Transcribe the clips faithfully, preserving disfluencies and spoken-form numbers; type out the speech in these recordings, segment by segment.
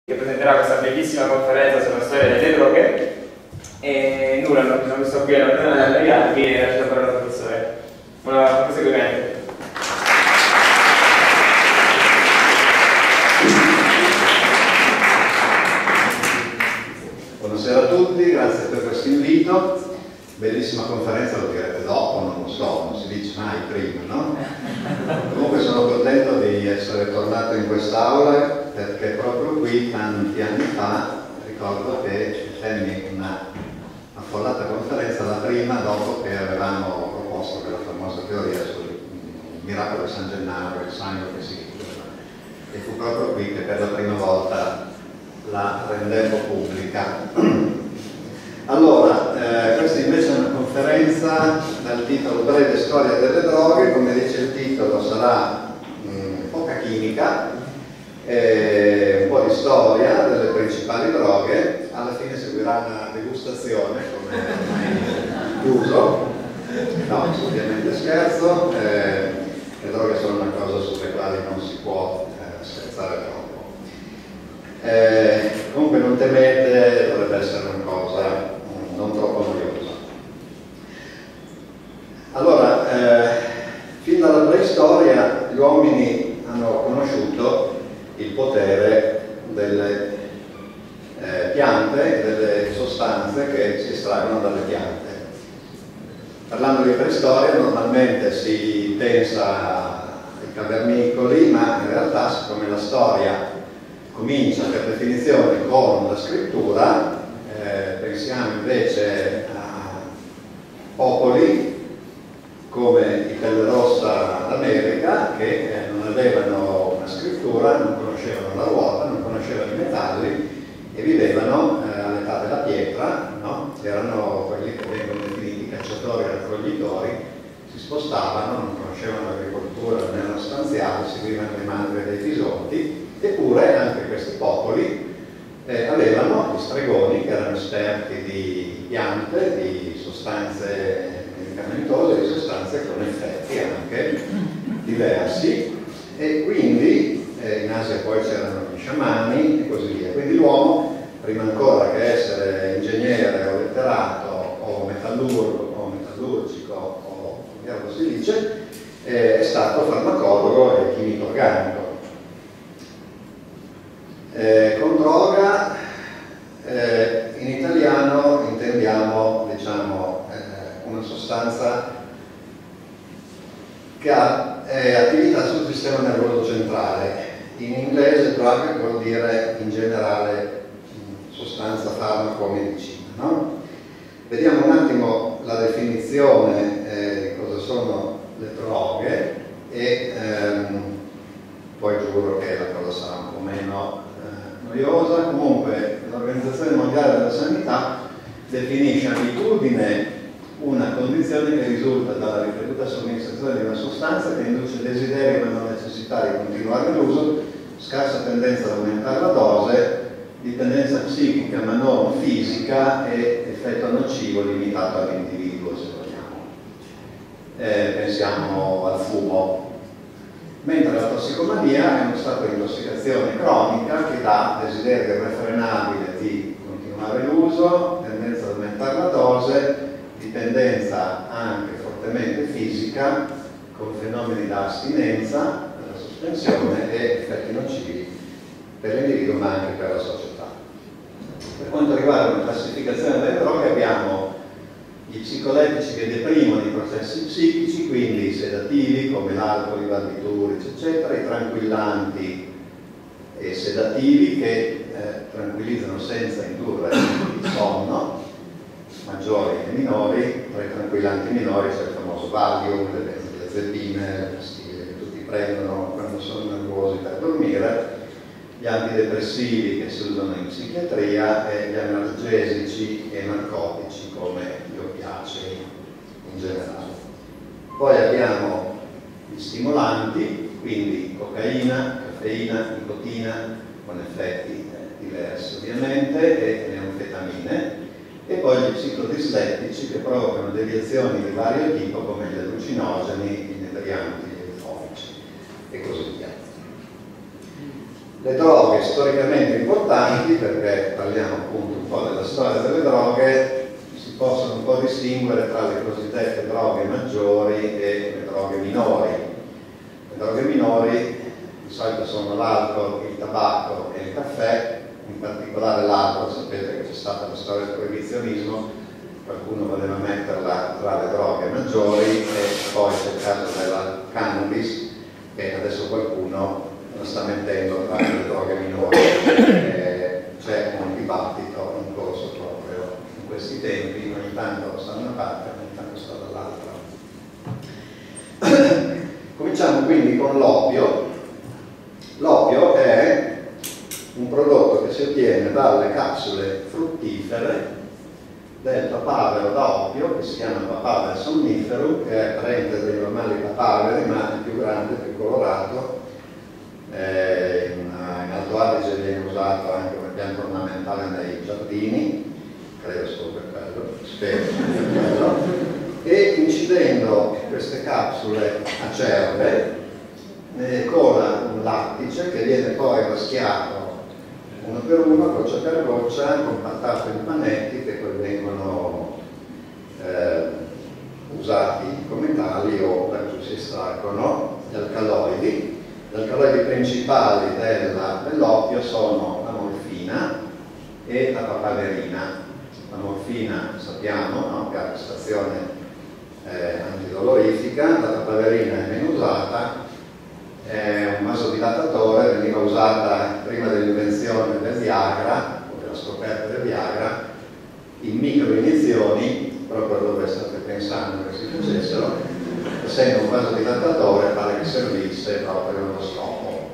che presenterà questa bellissima conferenza sulla storia delle droghe. E nulla, non mi sono messo qui a non allegarvi e lascio la parola al professore. Buon proseguimento. Buonasera a tutti, grazie per questo invito. Bellissima conferenza, lo direte dopo, non lo so, non si dice mai prima, no? Comunque sono contento di essere tornato in quest'aula perché proprio qui, tanti anni fa, ricordo che tenni una affollata conferenza, la prima dopo che avevamo proposto quella famosa teoria sul miracolo di San Gennaro, il sangue che si chiude. E fu proprio qui che per la prima volta la rendemmo pubblica. Allora, eh, questa invece è una conferenza dal titolo Breve storia delle droghe. Come dice il titolo, sarà mh, poca chimica, eh, un po' di storia delle principali droghe. Alla fine seguirà una degustazione, come chiuso. No, ovviamente scherzo. Eh, le droghe sono una cosa sulle quali non si può eh, scherzare troppo. Eh, comunque non temete, dovrebbe essere una cosa non troppo noiosa. Allora, eh, fin dalla preistoria gli uomini hanno conosciuto il potere delle eh, piante, delle sostanze che si estraggono dalle piante. Parlando di preistoria normalmente si pensa ai cavernicoli, ma in realtà, siccome la storia comincia per definizione con la scrittura, eh, pensiamo invece a popoli come i Pelle Rossa d'America che eh, non avevano una scrittura, non conoscevano la ruota, non conoscevano i metalli e vivevano eh, all'età della pietra, no? Erano quelli che vengono definiti cacciatori e raccoglitori, si spostavano, non conoscevano l'agricoltura, non erano stanziali, seguivano le mandrie dei bisonti. Eppure anche questi popoli eh, avevano gli stregoni che erano esperti di piante, di sostanze medicamentose, di sostanze con effetti anche diversi, e quindi eh, in Asia poi c'erano gli sciamani e così via. Quindi l'uomo, prima ancora che essere ingegnere o letterato o metallurgo o metallurgico o come si dice, eh, è stato farmacologo e chimico organico. Eh, con droga eh, in italiano intendiamo, diciamo, eh, una sostanza che ha eh, attività sul sistema nervoso centrale. In inglese drug vuol dire in generale sostanza, farmaco o medicina, no? Vediamo un attimo la definizione eh, di cosa sono le droghe e ehm, poi giuro che la cosa sarà un po' meno noiosa. Comunque l'Organizzazione Mondiale della Sanità definisce abitudine una condizione che risulta dalla ripetuta somministrazione di una sostanza che induce desiderio ma non necessità di continuare l'uso, scarsa tendenza ad aumentare la dose, dipendenza psichica ma non fisica e effetto nocivo limitato all'individuo, se vogliamo. Eh, pensiamo al fumo. Mentre la tossicomania è uno stato di intossicazione cronica che dà desiderio irrefrenabile di continuare l'uso, tendenza ad aumentare la dose, dipendenza anche fortemente fisica, con fenomeni da astinenza, della sospensione e effetti nocivi per l'individuo ma anche per la società. Per quanto riguarda la classificazione delle droghe abbiamo i psicoletici che deprimono i processi psichici, quindi i sedativi come l'alcol, i barbiturici, eccetera, i tranquillanti e sedativi che eh, tranquillizzano senza indurre il sonno, maggiori e minori. Tra i tranquillanti minori c'è il famoso Valium, le benzodiazepine, le pastiglie che tutti prendono quando sono nervosi per dormire, gli antidepressivi che si usano in psichiatria e gli analgesici e narcotici come gli oppiacei in generale. Poi abbiamo gli stimolanti, quindi cocaina, caffeina, nicotina, con effetti diversi ovviamente, e le anfetamine, e poi gli psicodislettici che provocano deviazioni di vario tipo come gli allucinogeni, gli inebrianti, gli euforici e così via. Le droghe storicamente importanti, perché parliamo appunto un po' della storia delle droghe, si possono un po' distinguere tra le cosiddette droghe maggiori e le droghe minori. Le droghe minori di solito sono l'alcol, il tabacco e il caffè, in particolare l'alcol. Sapete che c'è stata la storia del proibizionismo, qualcuno voleva metterla tra le droghe maggiori, e poi c'è il caso della cannabis, che adesso qualcuno lo sta mettendo tra le droghe minori. Eh, c'è un dibattito in corso proprio in questi tempi, ogni tanto sta da una parte, ogni tanto sta dall'altra. Cominciamo quindi con l'oppio. L'oppio è un prodotto che si ottiene dalle capsule fruttifere del papavero da oppio, che si chiama Papaver somniferum, che è parente dei normali papaveri, ma è più grande, più colorato. Eh, in, in Alto Adige viene usato anche come pianta ornamentale nei giardini, credo solo per quello, spero per quello. E incidendo queste capsule acerbe ne cola un lattice che viene poi raschiato uno per uno, goccia per goccia, compattato in panetti che poi vengono eh, usati come tali o per cui si estraggono gli alcaloidi. Gli alcaloidi principali dell'oppio sono la morfina e la papaverina. La morfina sappiamo, no? Che ha prestazione eh, antidolorifica, la papaverina è meno usata, è un vasodilatatore, veniva usata prima dell'invenzione del Viagra o della scoperta del Viagra in micro iniezioni, proprio dove state pensando che si facessero. Essendo un vasodilatatore pare che servisse proprio allo scopo.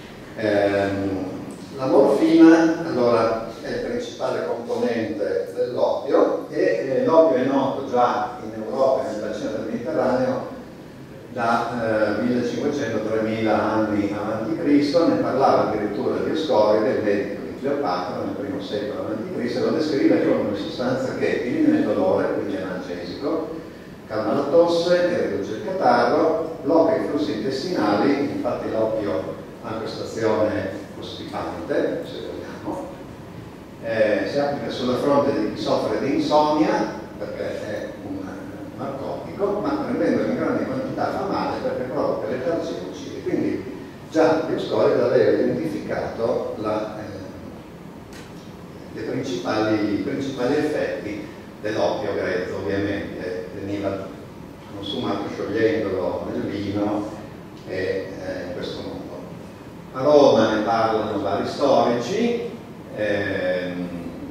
Ehm, la morfina allora è il principale componente dell'oppio, e eh, l'oppio è noto già in Europa e nel bacino del Mediterraneo da eh, millecinquecento tremila anni avanti Cristo. Ne parlava addirittura Dioscoride, il medico di Cleopatra, nel primo secolo avanti Cristo, e lo descrive come una sostanza che diminue il dolore, quindi è analgesico, calma la tosse e riduce il catarro, blocca i flussi intestinali. Infatti l'oppio ha questa azione costipante, se vogliamo. Eh, si applica sulla fronte di chi soffre di insonnia, perché è un narcotico, ma prendendolo in grandi quantità fa male perché provoca letargia e uccide. Quindi già Dioscoride aveva identificato la, eh, i principali, principali effetti dell'oppio grezzo. Ovviamente veniva consumato sciogliendolo nel vino e eh, in questo modo. A Roma ne parlano vari storici, ehm,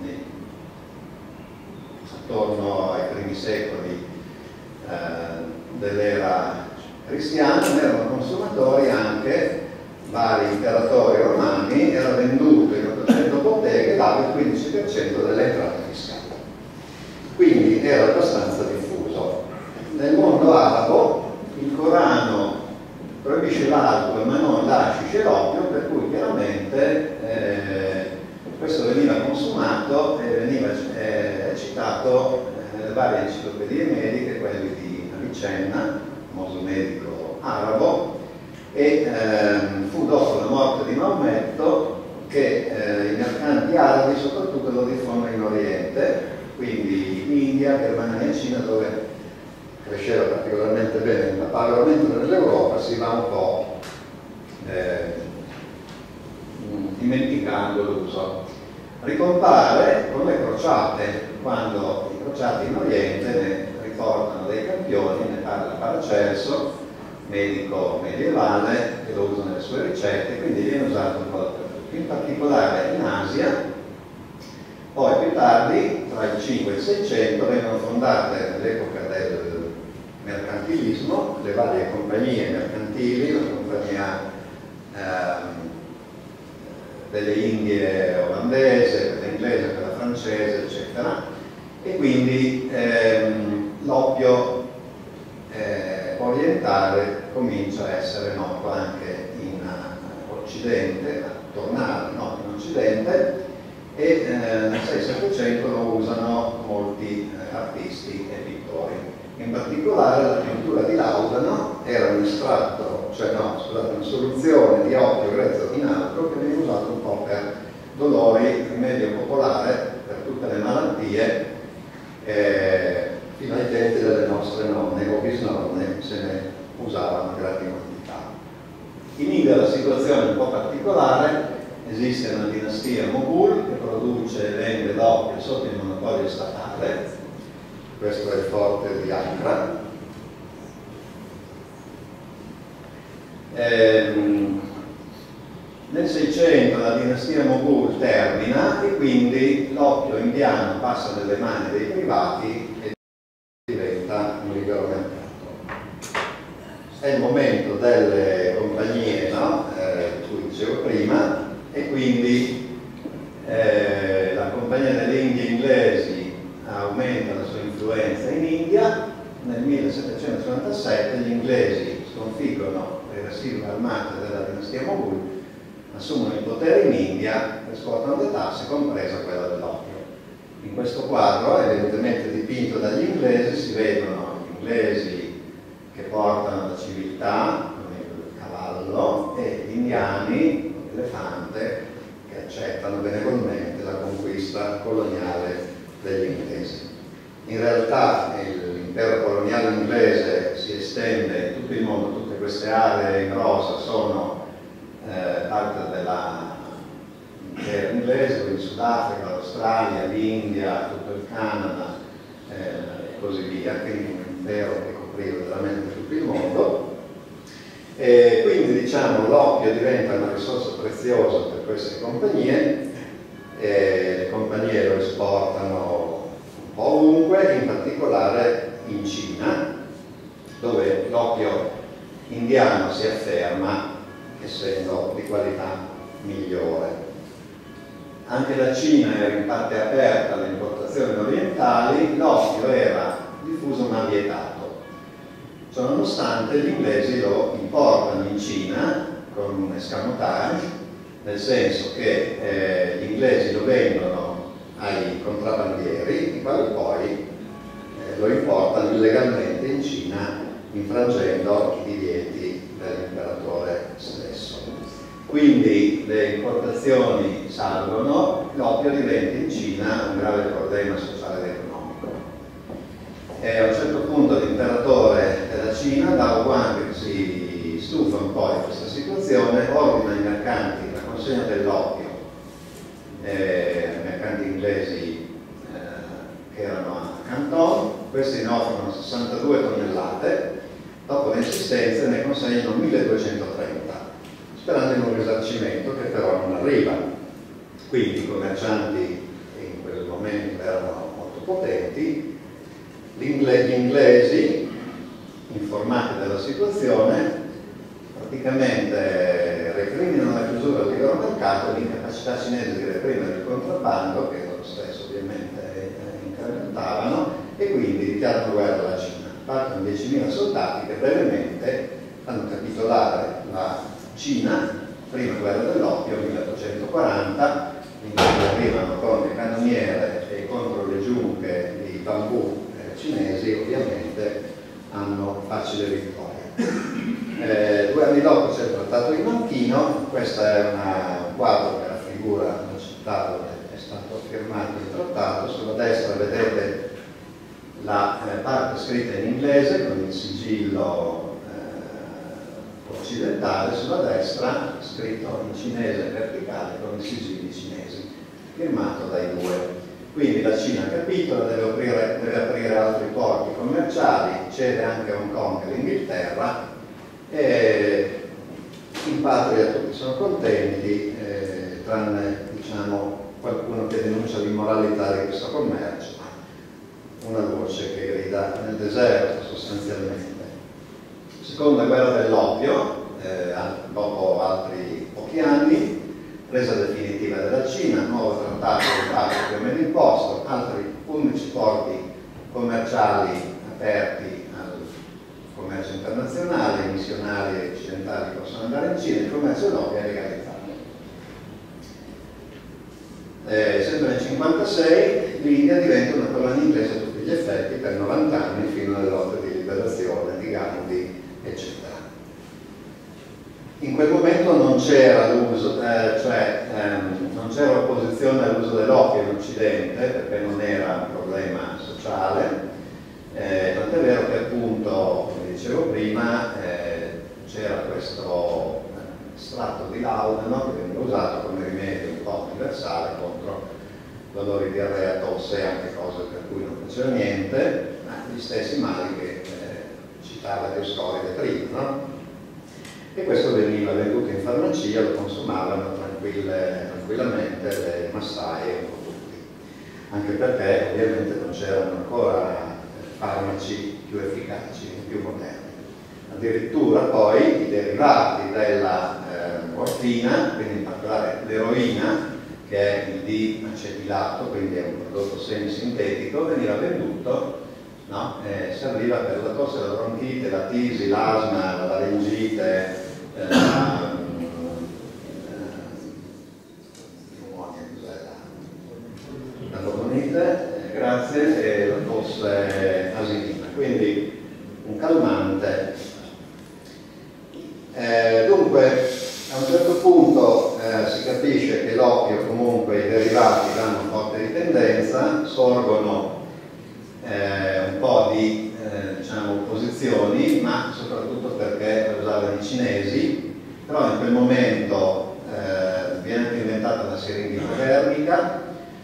attorno ai primi secoli eh, dell'era cristiana. Ne erano consumatori anche vari imperatori romani, era venduto in ottocento botteghe e dava il quindici per cento delle entrate fiscali. Quindi era abbastanza diffuso. Nel mondo arabo il Corano proibisce l'alcol ma non l'hashish e l'oppio, per cui chiaramente eh, questo veniva consumato e veniva eh, citato nelle varie enciclopedie mediche, quelle di Avicenna, famoso medico arabo, e ehm, fu dopo la morte di Maometto che eh, i mercanti arabi soprattutto lo diffondono in Oriente, quindi in India, Germania e Cina, dove cresceva particolarmente bene il papavero, mentre nell'Europa si va un po' eh, dimenticando l'uso. Ricompare con le crociate, quando i crociati in Oriente ne riportano dei campioni, ne parla Paracelso, medico medievale, che lo usa nelle sue ricette, quindi viene usato un po' dappertutto, in particolare in Asia. Poi più tardi, tra il cinque e il seicento, vengono fondate nell'epoca del mercantilismo le varie compagnie mercantili, la compagnia ehm, delle Indie olandese, quella inglese, quella francese, eccetera, e quindi ehm, l'oppio eh, orientale comincia a essere noto anche in uh, Occidente, a tornare no, in Occidente, e eh, nel sei settecento lo usano molti eh, artisti e pittori. In particolare la pittura di Laudano era un estratto cioè no, scusate, una soluzione di oppio grezzo in altro che viene usato un po' per dolori, rimedio popolare per tutte le malattie, eh, fino ai tempi delle nostre nonne o bisnonne se ne usavano in grandi quantità. In India la situazione è un po' particolare, esiste una dinastia Moghul che produce e vende l'oppio sotto il monopolio statale, questo è il forte di Agra. Ehm, nel Seicento la dinastia Moghul termina e quindi l'oppio indiano passa nelle mani dei privati e diventa un libero mercato. È il momento delle compagnie, no? eh, di cui dicevo prima, e quindi eh, la compagnia delle Indie inglesi aumenta la sua influenza in India. Nel millesettecentonovantasette gli inglesi sconfiggono le residue armate della dinastia Moghul, assumono il potere in India e scuotono le tasse, compresa quella dell'oppio. In questo quadro, evidentemente dipinto dagli inglesi, si vedono gli inglesi che portano la civiltà, il cavallo, e gli indiani, l'elefante, che accettano benevolmente la conquista coloniale degli inglesi. In realtà l'impero coloniale inglese si estende in tutto il mondo, tutte queste aree in rosa sono eh, parte dell'impero inglese, quindi Sudafrica, l'Australia, l'India, tutto il Canada eh, e così via, quindi un impero che copriva veramente tutto il mondo. E quindi diciamo l'oppio diventa una risorsa preziosa per queste compagnie, e le compagnie lo esportano un po' ovunque, in particolare in Cina, dove l'oppio indiano si afferma essendo di qualità migliore. Anche la Cina era in parte aperta alle importazioni orientali, l'oppio era diffuso ma vietato. Ciononostante gli inglesi lo importano in Cina con un escamotage, nel senso che eh, gli inglesi lo vendono ai contrabbandieri, i quali poi eh, lo importano illegalmente in Cina, infrangendo i divieti dell'imperatore stesso. Quindi le importazioni salgono, l'oppio diventa in Cina un grave problema sociale ed economico. E a un certo punto l'imperatore della Cina, Dao Guang, si stufa un po' di questa situazione, ordina ai mercanti la consegna dell'oppio eh, ai mercanti inglesi eh, che erano a Canton. Questi ne offrono sessantadue tonnellate, dopo le insistenze ne consegnano milleduecentotrenta, sperando in un risarcimento che però non arriva. Quindi i commercianti, che in quel momento erano molto potenti, gli inglesi, informati della situazione, praticamente recriminano la chiusura del libero mercato e l'incapacità cinese di reprimere il contrabbando, che loro stessi ovviamente eh, incrementavano, e quindi dichiarano guerra alla Cina. Partono diecimila soldati che brevemente fanno capitolare la Cina, prima guerra dell'oppio, milleottocentoquaranta, quindi arrivano con le cannoniere e contro le giunche di bambù cinesi, ovviamente hanno facile vittoria. Eh, due anni dopo c'è il trattato di Nanchino. Questo è una, un quadro che raffigura, l'ho citato, è stato firmato il trattato. Sulla destra vedete la eh, parte scritta in inglese con il sigillo eh, occidentale, sulla destra scritto in cinese verticale con i sigilli cinesi, firmato dai due. Quindi la Cina capitola, deve aprire, deve aprire altri porti commerciali, cede anche Hong Kong e l'Inghilterra, e in patria tutti sono contenti, eh, tranne diciamo, qualcuno che denuncia l'immoralità di questo commercio, una voce che grida nel deserto sostanzialmente. Seconda guerra dell'oppio, eh, dopo altri pochi anni, presa definitiva della Cina, nuovo trattato di pace più o meno imposto, altri undici porti commerciali aperti al commercio internazionale, i missionari occidentali possono andare in Cina, il commercio dell'oppio è legalizzato. Eh, sempre nel cinquantasei l'India diventa una colonia inglese a tutti gli effetti per novanta anni, fino alle lotte di liberazione di Gandhi, eccetera. in quel momento non c'era l'uso, eh, cioè ehm, non c'era opposizione all'uso dell'oppio in Occidente perché non era un problema sociale, eh, tant'è vero che appunto, come dicevo prima, eh, c'era questo estratto di laudano che veniva usato come rimedio un po' universale contro dolori, diarrea, tosse e anche cose per cui non faceva niente, ma gli stessi mali che eh, citava Dioscoride prima, no? E questo veniva venduto in farmacia, lo consumavano tranquille, tranquillamente le massaie, un po' tutti, anche perché ovviamente non c'erano ancora farmaci più efficaci, più moderni. Addirittura poi i derivati della eh, morfina, quindi in particolare l'eroina, che è il D-acetilato, quindi è un prodotto semisintetico, veniva venduto, no? eh, serviva per la tosse, la bronchite, la tisi, l'asma, la laringite, eh, la, la polmonite, eh, grazie, e la tosse asinina, quindi un calmante. Eh, dunque, a un certo punto eh, si capisce che l'oppio, comunque i derivati danno forte dipendenza, sorgono eh, un po' di eh, diciamo, opposizioni, ma soprattutto perché lo usavano i cinesi, però in quel momento eh, viene anche inventata una siringa ipotermica,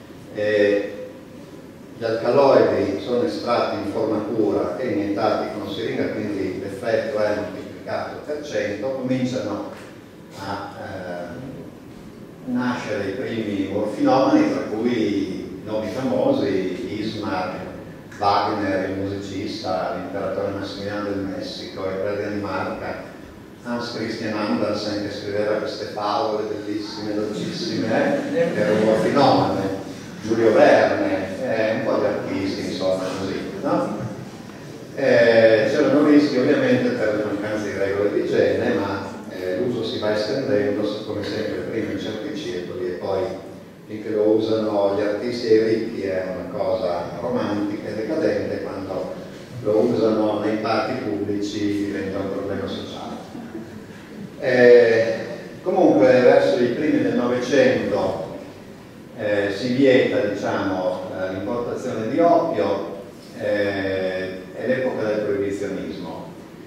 e gli alcaloidi sono estratti in forma pura e iniettati con siringa, quindi l'effetto è moltiplicato per cento, cominciano a eh, nascere i primi morfinomani, tra cui nomi famosi, Bismarck, Wagner, il musicista, l'imperatore Massimiliano del Messico, il re di Danimarca, Hans Christian Andersen, che scriveva queste favole bellissime, dolcissime, eh? Era un morfinomane, Giulio Verne, eh, un po' di artisti, insomma, così, no? Eh, c'erano rischi ovviamente per le mancanze di regole di igiene, ma l'uso si va estendendo, come sempre, prima in certi circoli e poi finché lo usano gli artisti e i ricchi è una cosa romantica e decadente, quando lo usano nei parchi pubblici diventa un problema sociale. Eh, comunque verso i primi del Novecento eh, si vieta, diciamo, l'importazione di oppio, eh, è l'epoca del proibizionismo.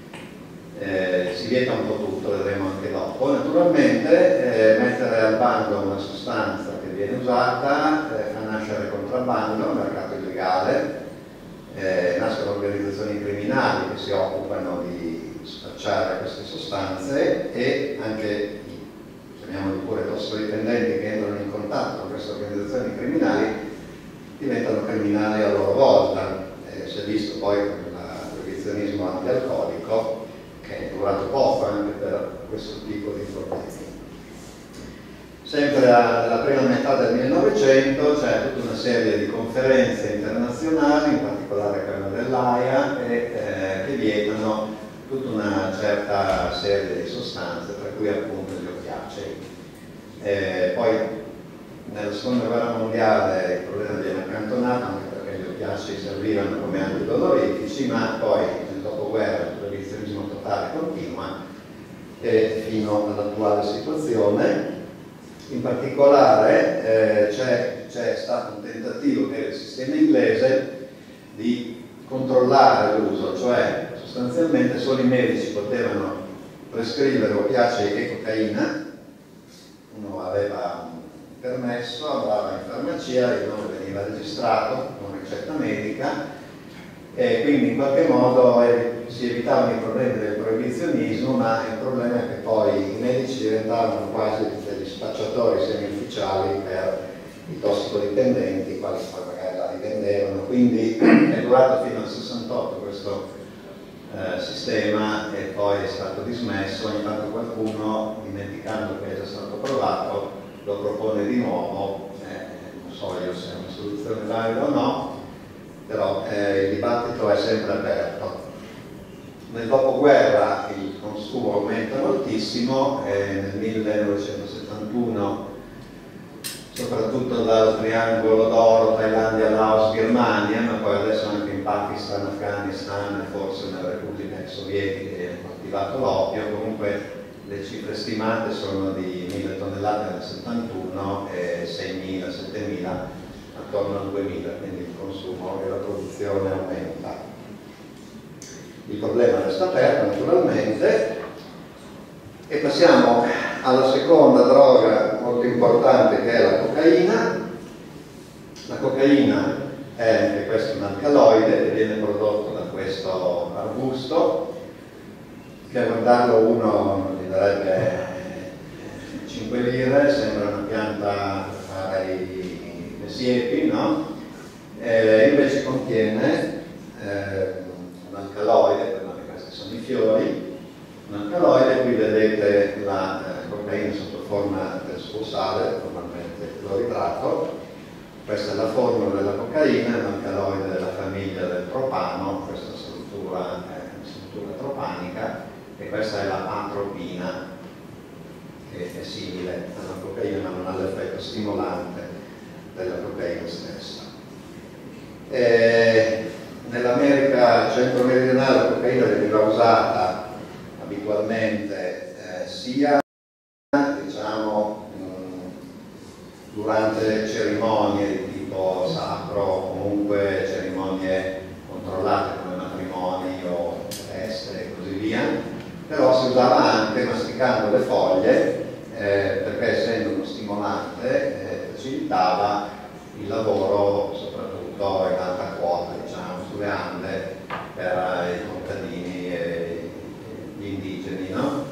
Eh, si vieta un po' tutto, vedremo anche dopo. Naturalmente eh, mettere al bando una sostanza che viene usata eh, fa nascere contrabbando, mercato illegale, eh, nascono organizzazioni criminali che si occupano di spacciare queste sostanze, e anche, chiamiamoli pure tossicodipendenti, che entrano in contatto con queste organizzazioni criminali diventano criminali a loro volta. Eh, si è visto poi con il proibizionismo antialcolico, che è durato poco anche per questo tipo di problemi. Sempre alla prima metà del millenovecento c'è tutta una serie di conferenze internazionali, in particolare quella dell'A I A, e, eh, che vietano tutta una certa serie di sostanze, tra cui appunto gli oppiacei. Eh, poi nella seconda guerra mondiale il problema viene accantonato, anche perché gli oppiacei servivano come antidolorifici, ma poi nel dopoguerra il proibizionismo totale continua e fino all'attuale situazione. In particolare eh, c'è stato un tentativo per il sistema inglese di controllare l'uso, cioè sostanzialmente solo i medici potevano prescrivere oppiacei e cocaina. Uno aveva un permesso, andava in farmacia, il nome veniva registrato con ricetta medica, e quindi in qualche modo eh, si evitavano i problemi del proibizionismo, ma il problema è che poi i medici diventavano quasi degli spacciatori semi-ufficiali per i tossicodipendenti, quali poi magari la rivendevano. Quindi è durato fino al sessantotto questo eh, sistema, e poi è stato dismesso. Ogni tanto qualcuno, dimenticando che è già stato provato, lo propone di nuovo, eh, non so io se è una soluzione valida o no, però eh, il dibattito è sempre aperto. Nel dopoguerra il consumo aumenta moltissimo, e nel millenovecentosettantuno, soprattutto dal triangolo d'oro, Thailandia, Laos, Germania, ma poi adesso anche in Pakistan, Afghanistan e forse nelle repubbliche sovietiche è attivato l'oppio. Comunque le cifre stimate sono di mille tonnellate nel settantuno e seimila settemila attorno al duemila, quindi il consumo e la produzione aumenta. Il problema resta aperto naturalmente e passiamo alla seconda droga molto importante, che è la cocaina. La cocaina è anche questo un alcaloide che viene prodotto da questo arbusto, che a guardarlo uno gli darebbe cinque lire, sembra una pianta per fare i, le siepi, no? E invece contiene eh, un alcaloide, perché questi sono i fiori, un alcaloide. Qui vedete la eh, cocaina sotto forma del suo sale, normalmente cloridrato. Questa è la formula della cocaina, un alcaloide della famiglia del propano, questa struttura è una struttura tropanica, e questa è la atropina, che è simile alla cocaina ma non ha l'effetto stimolante della cocaina stessa. E nell'America centro-meridionale la cocaina veniva usata abitualmente eh, sia diciamo mh, durante cerimonie di tipo sacro, comunque cerimonie controllate come matrimoni o feste e così via, però si usava anche masticando le foglie eh, perché essendo uno stimolante eh, facilitava il lavoro soprattutto in alta quota, diciamo, sulle ande per i contadini e gli indigeni, no?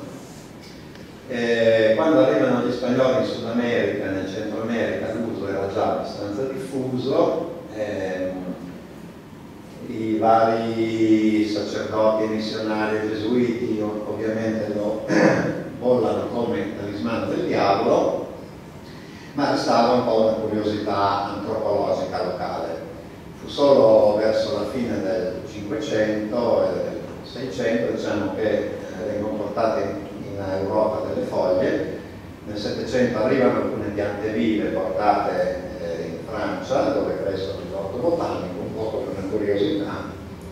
E quando arrivano gli spagnoli in Sud America e nel Centro America l'uso era già abbastanza diffuso. Ehm, I vari sacerdoti, missionari e gesuiti ovviamente lo bollano come talismano del diavolo, ma restava un po' una curiosità antropologica locale. Fu solo verso la fine del Cinquecento e del Seicento, diciamo, che eh, vengono portate in Europa delle foglie. Nel Settecento arrivano alcune piante vive portate eh, in Francia, dove crescono l'orto botanico, un po' come una curiosità.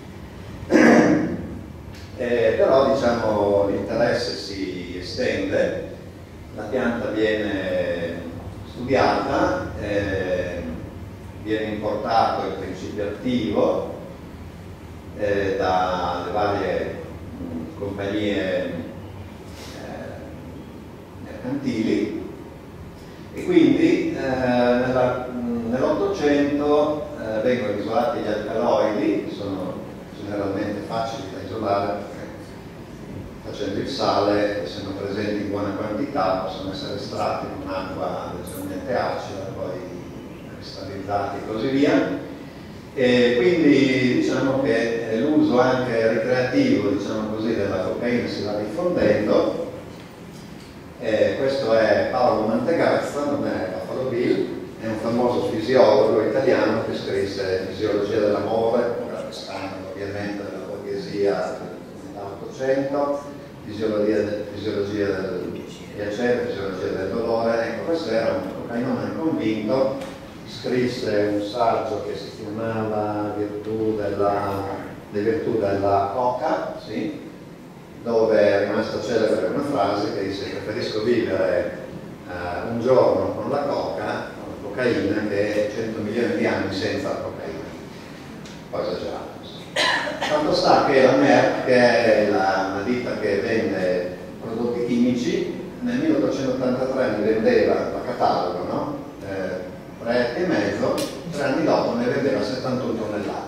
Eh, però diciamo l'interesse si estende, la pianta viene studiata, eh, viene importato il principio attivo eh, dalle varie mh, compagnie eh, mercantili, e quindi eh, nell'Ottocento eh, vengono isolati gli alcaloidi, che sono generalmente facili da isolare perché facendo il sale, essendo presenti in buona quantità, possono essere estratti con acqua leggermente acida, poi cristallizzati e così via. E quindi diciamo che l'uso anche ricreativo, diciamo così, della cocaina si va diffondendo. Eh, questo è Paolo Mantegazza, non è Buffalo Bill, è un famoso fisiologo italiano che scrisse Fisiologia dell'amore, un grande standard ovviamente della borghesia dell'Ottocento, fisiologia, del, fisiologia del piacere, fisiologia del dolore. Ecco, questo era un cocainone convinto, scrisse un saggio che si chiamava Virtù della, Le virtù della coca, sì, dove è rimasta celebre una frase che dice: preferisco vivere uh, un giorno con la coca, con la cocaina, che cento milioni di anni senza la cocaina. Poi esagerato. Tanto sta che la Merck, che è la, una ditta che vende prodotti chimici, nel milleottocentottantatré ne vendeva la catalogo, no? Eh, tre e mezzo, tre anni dopo ne vendeva settantuno tonnellate.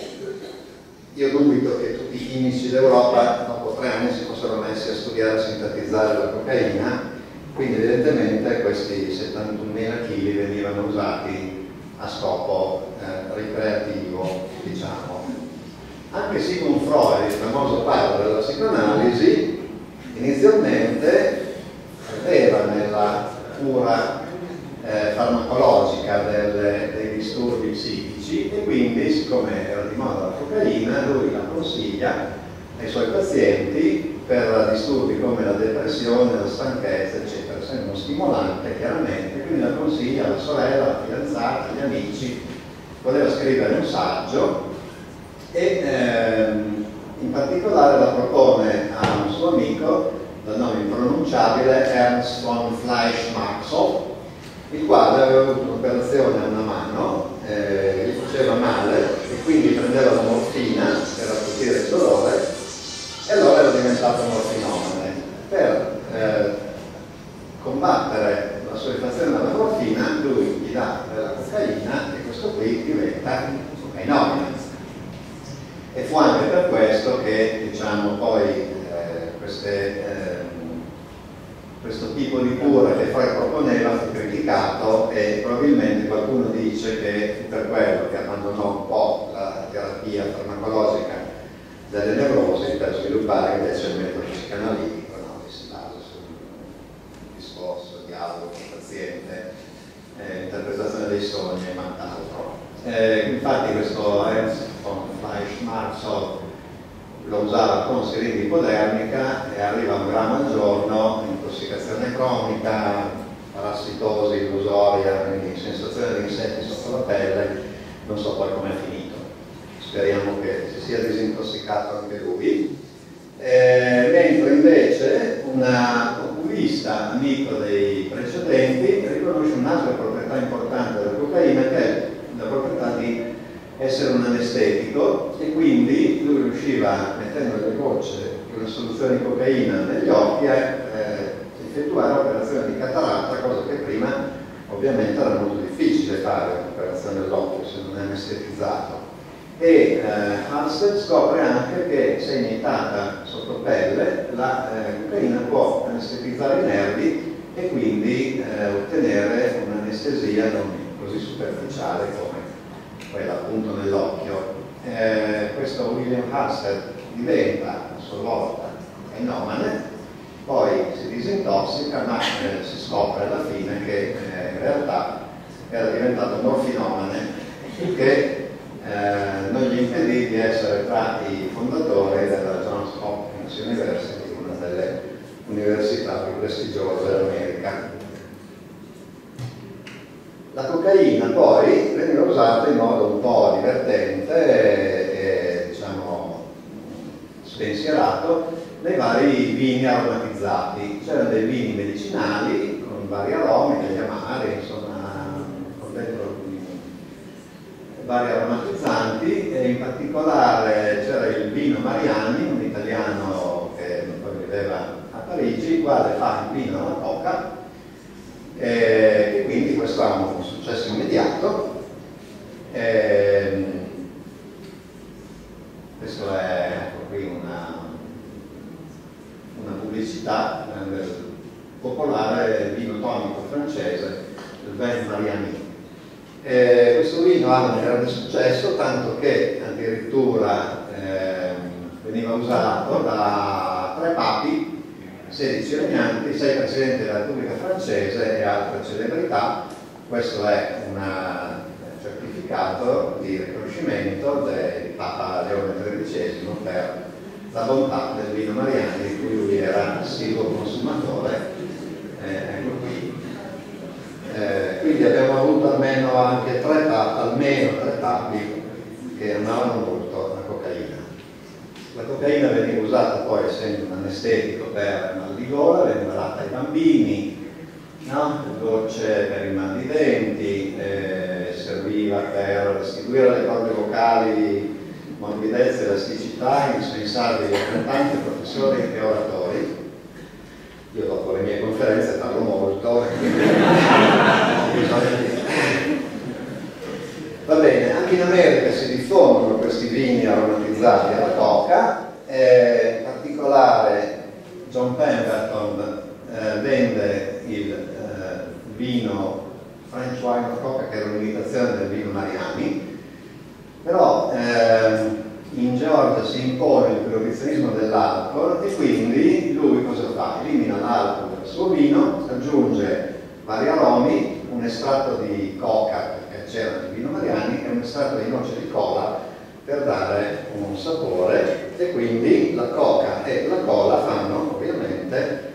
Io dubito che tutti i chimici d'Europa dopo tre anni si fossero messi a studiare e sintetizzare la cocaina, quindi evidentemente questi settantunomila chili venivano usati a scopo eh, ricreativo, diciamo. Anche Sigmund Freud, il famoso padre della psicoanalisi, inizialmente credeva nella cura eh, farmacologica delle, dei disturbi psichici, e quindi, siccome era di moda la cocaina, lui la consiglia ai suoi pazienti per disturbi come la depressione, la stanchezza, eccetera, essendo uno stimolante chiaramente, quindi la consiglia alla sorella, alla fidanzata, agli amici. Voleva scrivere un saggio e ehm, in particolare la propone a un suo amico dal nome impronunciabile Ernst von Fleisch-Marxow, il quale aveva avuto un'operazione a una mano, eh, gli faceva male e quindi prendeva la morfina per attutire il dolore e allora era diventato morfinomane. Per eh, combattere la sua infezione alla morfina, lui gli dà della cocaina e questo qui diventa cocainomane. E fu anche per questo che, diciamo, poi eh, queste, eh, questo tipo di cura che Freud proponeva fu criticato e probabilmente qualcuno dice che fu per quello che abbandonò un po' la terapia farmacologica delle nevrosi per sviluppare invece il metodo psicanalitico, no? Che si basa sul discorso, dialogo con il paziente, eh, interpretazione dei sogni e quant'altro. Eh, infatti questo Ernst von Fleisch-Marxow lo usava con siringa ipodermica e arriva a un grammo al giorno, intossicazione cronica, parassitosi illusoria, quindi sensazione di insetti sotto la pelle, non so poi come è finito. Speriamo che si sia disintossicato anche lui. Eh, mentre invece una oculista, amico dei precedenti, riconosce un'altra proprietà importante della cocaina, che è la proprietà di essere un anestetico, e quindi lui riusciva, mettendo delle gocce di una soluzione di cocaina negli occhi, a eh, effettuare operazioni di cataratta, cosa che prima ovviamente era molto difficile fare un'operazione dell'occhio se non è anestetizzato. E eh, Halsted scopre anche che se iniettata sotto pelle la eh, cocaina può anestetizzare i nervi e quindi eh, ottenere un'anestesia non così superficiale come quella appunto nell'occhio. Eh, questo William Halsted diventa a sua volta cocainomane, poi si disintossica, ma eh, si scopre alla fine che eh, in realtà era diventato morfinomane, che eh, non gli impedì di essere tra i fondatori della Johns Hopkins University, una delle università più prestigiose dell'America. La cocaina poi veniva usata in modo un po' divertente e, e diciamo spensierato nei vari vini aromatizzati. C'erano dei vini medicinali con vari aromi, degli amari, insomma, con dentro vari aromatizzanti, e in particolare c'era il vino Mariani, un italiano che poi viveva a Parigi, il quale fa il vino alla coca. E quindi questo ha un successo immediato. E questo è, ecco qui, una, una pubblicità del popolare vino tonico francese, il Vin Mariani. E questo vino ha un grande successo, tanto che addirittura eh, veniva usato da tre papi, sedici regnanti, sei presidenti della Repubblica francese e altre celebrità. Questo è un certificato di riconoscimento del Papa Leone tredicesimo per la bontà del vino Mariani, di cui lui era assiduo consumatore. Eh, ecco qui. Eh, quindi abbiamo avuto almeno anche tre papi, almeno tre papi che amavano molto la cocaina. La cocaina veniva usata poi, essendo un anestetico, per mal di gola, veniva data ai bambini, no? Gocce per il mal di denti, eh, serviva per restituire alle corde vocali morbidezza e elasticità indispensabili a cantanti, professori e oratori. Io dopo le mie conferenze parlo molto, va bene. Anche in America si diffondono questi vini aromatizzati alla coca, eh, in particolare John Pemberton eh, vende il eh, vino French Wine of Coca, che era un'imitazione del vino Mariani, però eh, in Georgia si impone il proibizionismo dell'alcol e quindi lui cosa fa? Elimina l'alcol del suo vino, aggiunge vari aromi, un estratto di coca, perché c'era nel vino Mariani, e un estratto di noce di cola per dare un sapore, e quindi la coca e la cola fanno ovviamente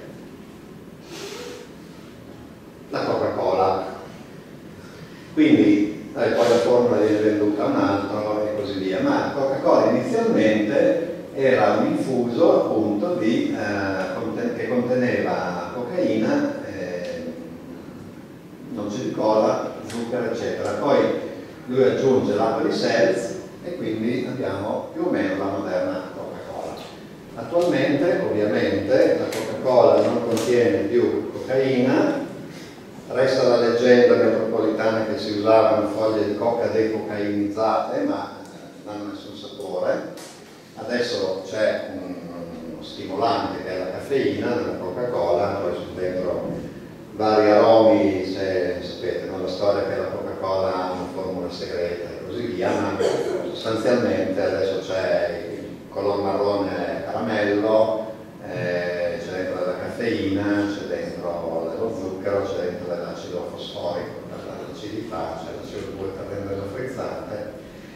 la Coca-Cola. Quindi eh, poi la formula viene venduta a un altro e così via, ma Coca-Cola inizialmente era un infuso appunto di eh, che conteneva cocaina, eh, noce di cola, zucchero, eccetera. Poi lui aggiunge l'acqua di seltz e quindi abbiamo più o meno la moderna Coca-Cola. Attualmente, ovviamente, la Coca-Cola non contiene più cocaina, resta la leggenda metropolitana che si usavano foglie di coca decocainizzate, ma non hanno nessun sapore. Adesso c'è un, uno stimolante che è la caffeina nella Coca-Cola, poi su dentro vari aromi, se sapete, no? La storia che la Coca-Cola ha una formula segreta e così via, ma sostanzialmente adesso c'è il color marrone caramello, eh, c'è dentro la caffeina, c'è dentro dello zucchero, c'è dentro dell'acido fosforico per l'acidità, c'è la C O due per renderlo frizzante.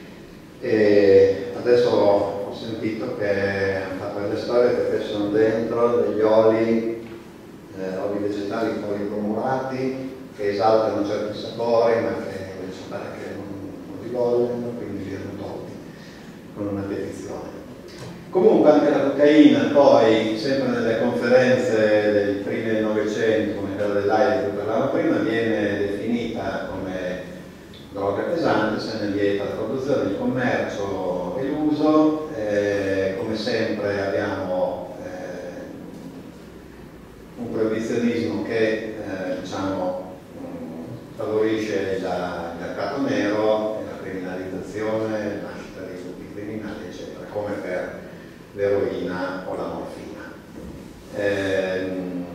E adesso ho sentito che hanno fatto delle storie perché sono dentro degli oli, eh, oli vegetali polibromurati che esaltano certi sapori ma che invece pare che non, non li vogliono, quindi li hanno tolti con una petizione. Comunque anche la cocaina poi, sempre nelle conferenze dei primi del Novecento, come quella dell'A I D di cui parlavamo prima, viene definita come droga pesante, se ne vieta la produzione, il commercio e l'uso. Eh, come sempre abbiamo eh, un proibizionismo che eh, diciamo, mh, favorisce il mercato nero e la criminalizzazione, la nascita dei gruppi criminali, eccetera, come per l'eroina o la morfina. Ehm,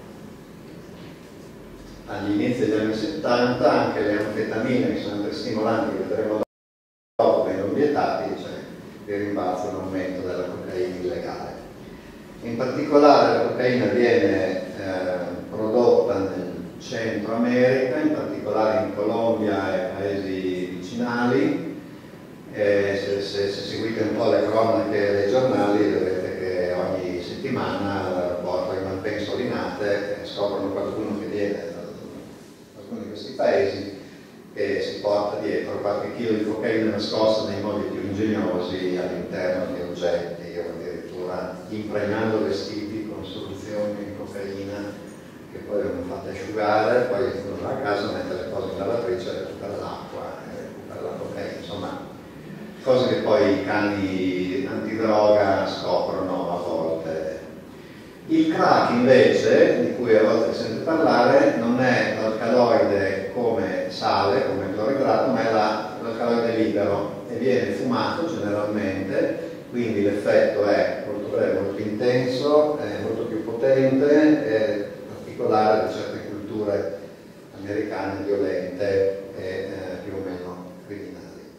agli inizi degli anni settanta anche le anfetamine, che sono altri stimolanti che vedremo dopo, vengono vietati, cioè vi rimbalza un aumento della cocaina illegale. In particolare la cocaina viene eh, prodotta nel Centro America, in particolare in Colombia e paesi vicinali. Eh, se, se, se seguite un po' le cronache dei giornali vedrete che ogni settimana all'aeroporto di Malpensa o Linate eh, scoprono qualcuno che viene da alcuni di questi paesi e si porta dietro qualche chilo di cocaina nascosta nei modi più ingegnosi all'interno di oggetti o addirittura impregnando vestiti con soluzioni di cocaina che poi vengono fatte asciugare, poi uno va a casa, mette le cose in lavatrice e recupera l'acqua e recupera la cocaina, insomma cose che poi i cani antidroga scoprono a volte. Il crack invece, di cui a volte si sente parlare, non è l'alcaloide come sale, come cloridrato, ma è l'alcaloide libero e viene fumato generalmente, quindi l'effetto è molto breve, molto intenso, è molto più potente, è particolare di certe culture americane violente e eh, più o meno criminali.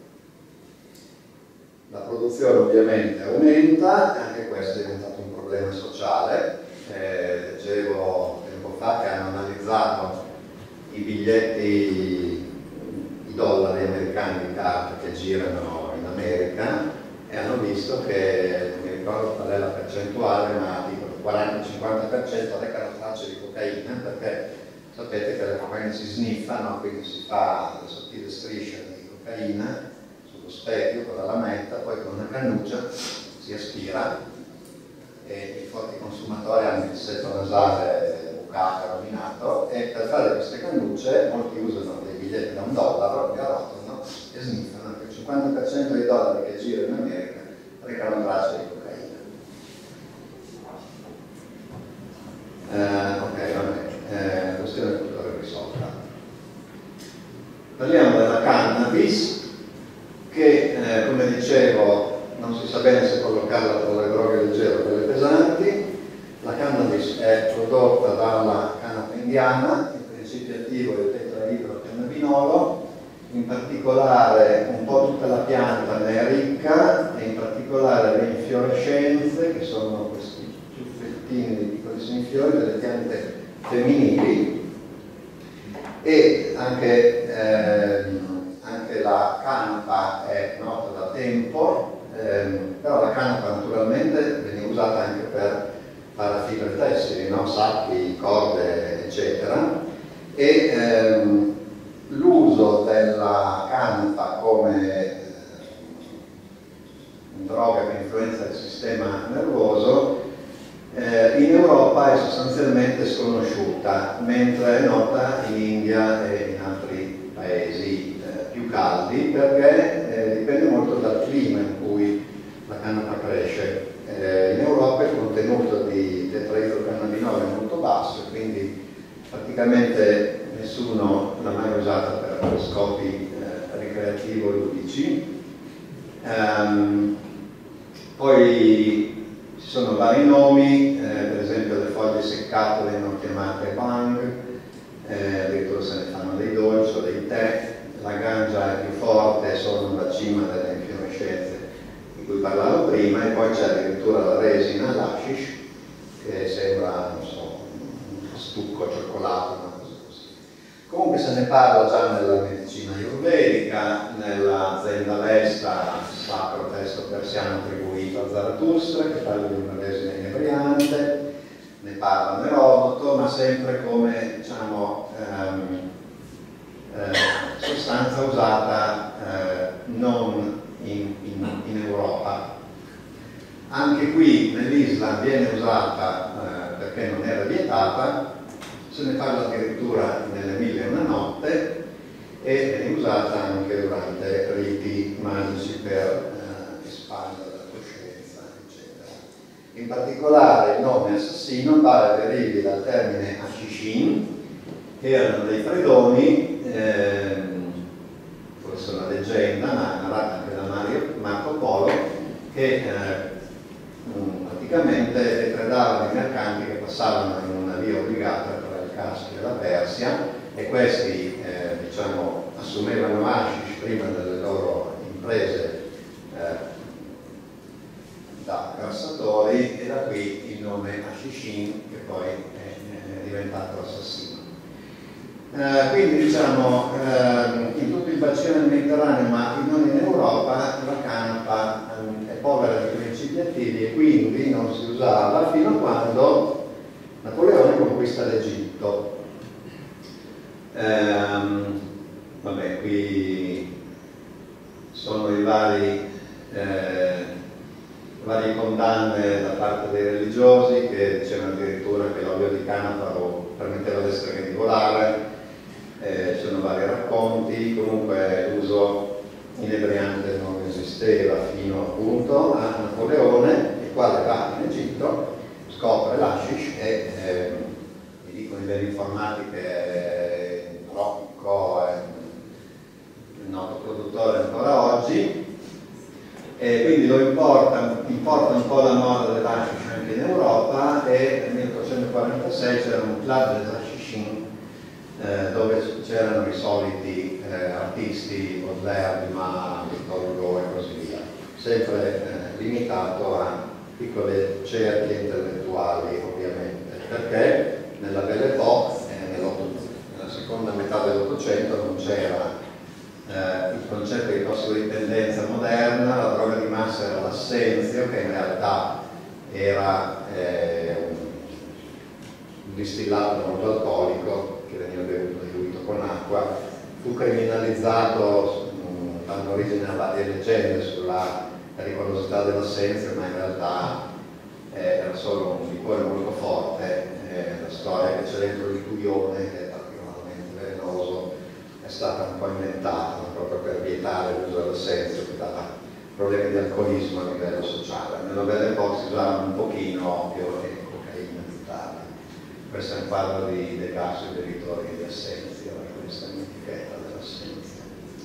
La produzione ovviamente aumenta, anche questo è diventato un problema sociale. Eh, leggevo tempo fa che hanno analizzato i biglietti, i dollari americani di carta che girano in America e hanno visto che, non mi ricordo qual è la percentuale, ma dico il quaranta cinquanta per cento recano tracce di cocaina, perché sapete che le cocaine si sniffano, quindi si fa le sottili strisce di cocaina sullo specchio con la lametta, poi con una cannuccia si aspira e i forti consumatori hanno il setto nasale bucato, rovinato, e per fare queste cannucce molti usano dei biglietti da un dollaro, li arrotano e sniffano, perché il cinquanta per cento dei dollari che girano in America recano tracce di cocaina. Eh, ok, vabbè, eh, la questione è tutta risolta. Parliamo della cannabis, che eh, come dicevo non si sa bene se collocarla tra le droghe leggere o quelle pesanti. La cannabis è prodotta dalla canapa indiana, il principio attivo è il tetraidrocannabinolo, in particolare un po' tutta la pianta ne è ricca, e in particolare le infiorescenze, che sono questi ciuffettini di piccolissimi fiori delle piante femminili, e anche, ehm, anche la canapa è nota da tempo, ehm, però la canapa naturalmente viene usata anche per fare fibre tessili, no? Sacchi, corde, eccetera, e ehm, l'uso della canapa come eh, droga che influenza il sistema nervoso eh, in Europa Europa è sostanzialmente sconosciuta, mentre è nota in India e in altri paesi eh, più caldi, perché eh, dipende molto dal clima in cui la canapa cresce. Eh, in Europa il contenuto di tetraidrocannabinolo è molto basso, quindi praticamente nessuno l'ha mai usata per scopi eh, ricreativi o ludici. Um, poi ci sono vari nomi, eh, per esempio le foglie seccate vengono chiamate bhang, eh, addirittura se ne fanno dei dolci o dei tè. La ganja è più forte, sono la cima delle infiorescenze di cui parlavo prima, e poi c'è addirittura la resina, l'hashish, che sembra, non so, un stucco cioccolato, una cosa così. Comunque se ne parla già nella medicina ayurvedica, nella Zendavesta, sacro testo persiano attribuito a Zarathustra, che parla di una resina inebriante, ne parla Erodoto, ma sempre come, diciamo, ehm, eh, sostanza usata eh, non in, in, in Europa. Anche qui nell'Islam viene usata eh, perché non era vietata, se ne parla addirittura nelle Mille e una notte, e è usata anche durante riti magici per eh, espandere la coscienza, eccetera. In particolare il nome assassino pare derivi dal termine hashishin, che erano dei predoni, ehm, forse una leggenda, ma narrata anche da Mario, Marco Polo, che eh, praticamente depredavano i mercanti che passavano in una via obbligata tra il Caspio e la Persia, e questi eh, diciamo, assumevano hashish prima delle loro imprese eh, da grassatori, e da qui il nome hashishin, che poi è, è diventato assassino. Eh, quindi diciamo eh, in tutto il bacino del Mediterraneo, ma non in Europa, la canapa eh, è povera di principi attivi, e quindi non si usava fino a quando Napoleone conquista l'Egitto. Ehm, vabbè, qui sono i vari, eh, varie condanne da parte dei religiosi, che dicevano addirittura che l'olio di canapa permetteva alle streghe di volare. Eh, ci sono vari racconti. Comunque l'uso inebriante non esisteva fino appunto a Napoleone, il quale va in Egitto, scopre l'hashish e eh, mi dicono i veri informati che Rocco è il noto produttore ancora oggi, e quindi lo importa, importa un po' la moda dell'hashish anche in Europa, e nel milleottocentoquarantasei c'era un club del hashishin eh, dove c'erano i soliti eh, artisti, Baudelaire, Dumas, Victor Hugo e così via, sempre eh, limitato a piccole cerchie intellettuali ovviamente, perché nella Belle Époque, eh, nella seconda metà dell'Ottocento, non c'era eh, il concetto di tossicodipendenza moderna. La droga di massa era l'assenzio, che in realtà era eh, un distillato molto alcolico che veniva bevuto diluito con acqua. Fu criminalizzato, mh, dando origine a varie leggende sulla pericolosità dell'assenzio, ma in realtà eh, era solo un liquore molto forte. Eh, la storia che c'è dentro il tuione, che è particolarmente velenoso, è stata un po' inventata proprio per vietare l'uso dell'assenzio, che dava problemi di alcolismo a livello sociale. Nella Belle Époque si usava un pochino oppio e cocaina in Italia. Questo è un quadro di De Gasso, i bevitori di assenzio, questa è un'etichetta dell'assenzio.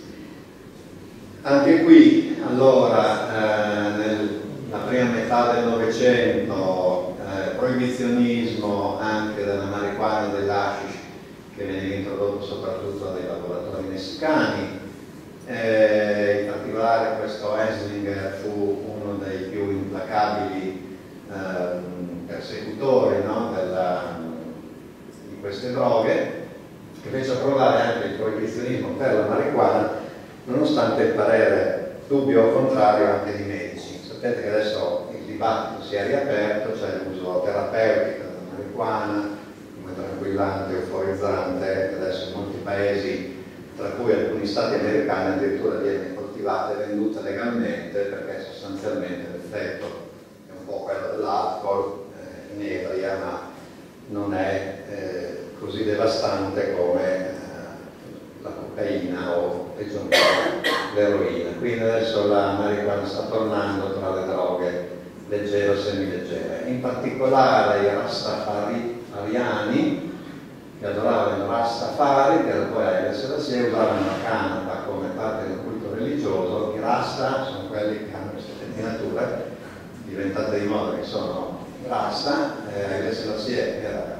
Anche qui, allora, eh, nella prima metà del Novecento, eh, proibizionismo anche della marijuana e dell'hashish, che veniva introdotto soprattutto dai lavoratori messicani. Eh, in particolare questo Henslinger fu uno dei più implacabili eh, persecutori, no, della, di queste droghe, che fece approvare anche il proibizionismo per la marijuana, nonostante il parere dubbio o contrario anche di medici. Sapete che adesso il dibattito si è riaperto, c'è l'uso terapeutico della marijuana come tranquillante, euforizzante, adesso in molti paesi, tra cui alcuni stati americani, addirittura viene coltivata e venduta legalmente, perché sostanzialmente l'effetto è un po' quello dell'alcol, eh, inebria, ma non è eh, così devastante come eh, la cocaina o peggio ancora l'eroina. Quindi adesso la marijuana sta tornando tra le droghe leggere o semileggere. In particolare i rastafariani, che adoravano il Rastafari, che poi a Haile Selassie usavano la canapa come parte del culto religioso. I Rasta sono quelli che hanno queste pettinature diventate di moda, che sono Rasta. eh, Haile Selassie era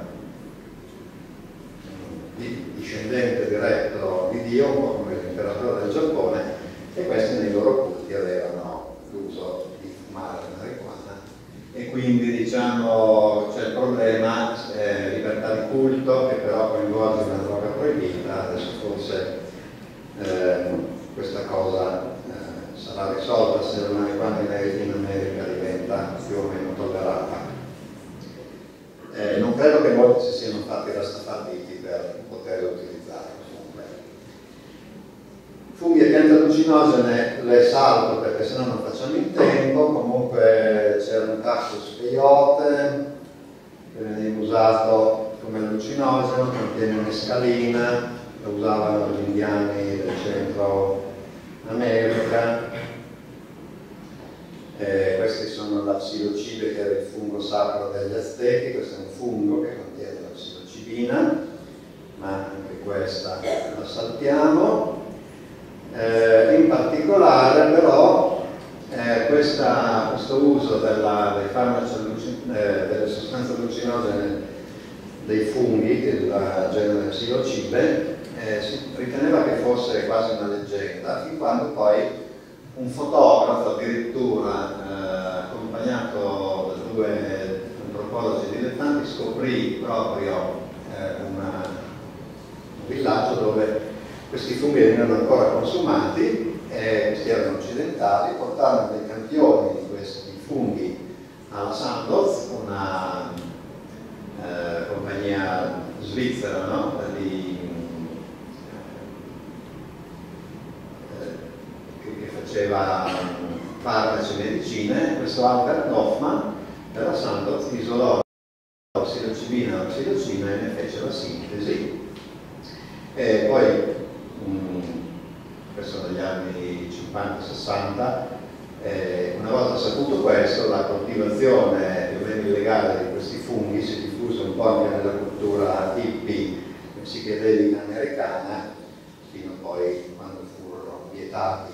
discendente diretto di Dio, un po' come l'imperatore del Giappone, e questi nei loro culti avevano l'uso di fumare la marijuana, e quindi diciamo c'è il problema eh, libertà di culto, che però coinvolge una droga proibita. Adesso forse eh, questa cosa eh, sarà risolta se la marijuana in America diventa più o meno tollerata. Eh, non credo che molti si siano fatti rastafarditi per poterlo utilizzare comunque. Funghi e piante allucinogene le salto perché sennò non facciamo in tempo. Comunque c'era un cactus peyote che veniva usato come allucinogeno, contiene mescalina, lo usavano gli indiani del centro America. Eh, questi sono la psilocibe, che era il fungo sacro degli Aztechi. Questo è un fungo che contiene la psilocibina, ma anche questa la saltiamo. Eh, in particolare però eh, questa, questo uso della, dei farmaci eh, delle sostanze allucinogene dei funghi, del genere psilocibe, eh, si riteneva che fosse quasi una leggenda, fin quando poi un fotografo, addirittura eh, accompagnato da due antropologi dilettanti, scoprì proprio eh, una, un villaggio dove questi funghi venivano ancora consumati, e questi erano occidentali. Portarono dei campioni di questi funghi alla Sandoz, una eh, compagnia svizzera, no? di, faceva farmaci e medicine. Questo Albert Hoffman della Sandoz isolò la psilocibina la psilocina e ne fece la sintesi, e poi mh, questo negli anni cinquanta sessanta, eh, una volta saputo questo, la coltivazione più o meno illegale di questi funghi si diffuse un po' anche nella cultura hippie psichedelica americana, fino a poi quando furono vietati.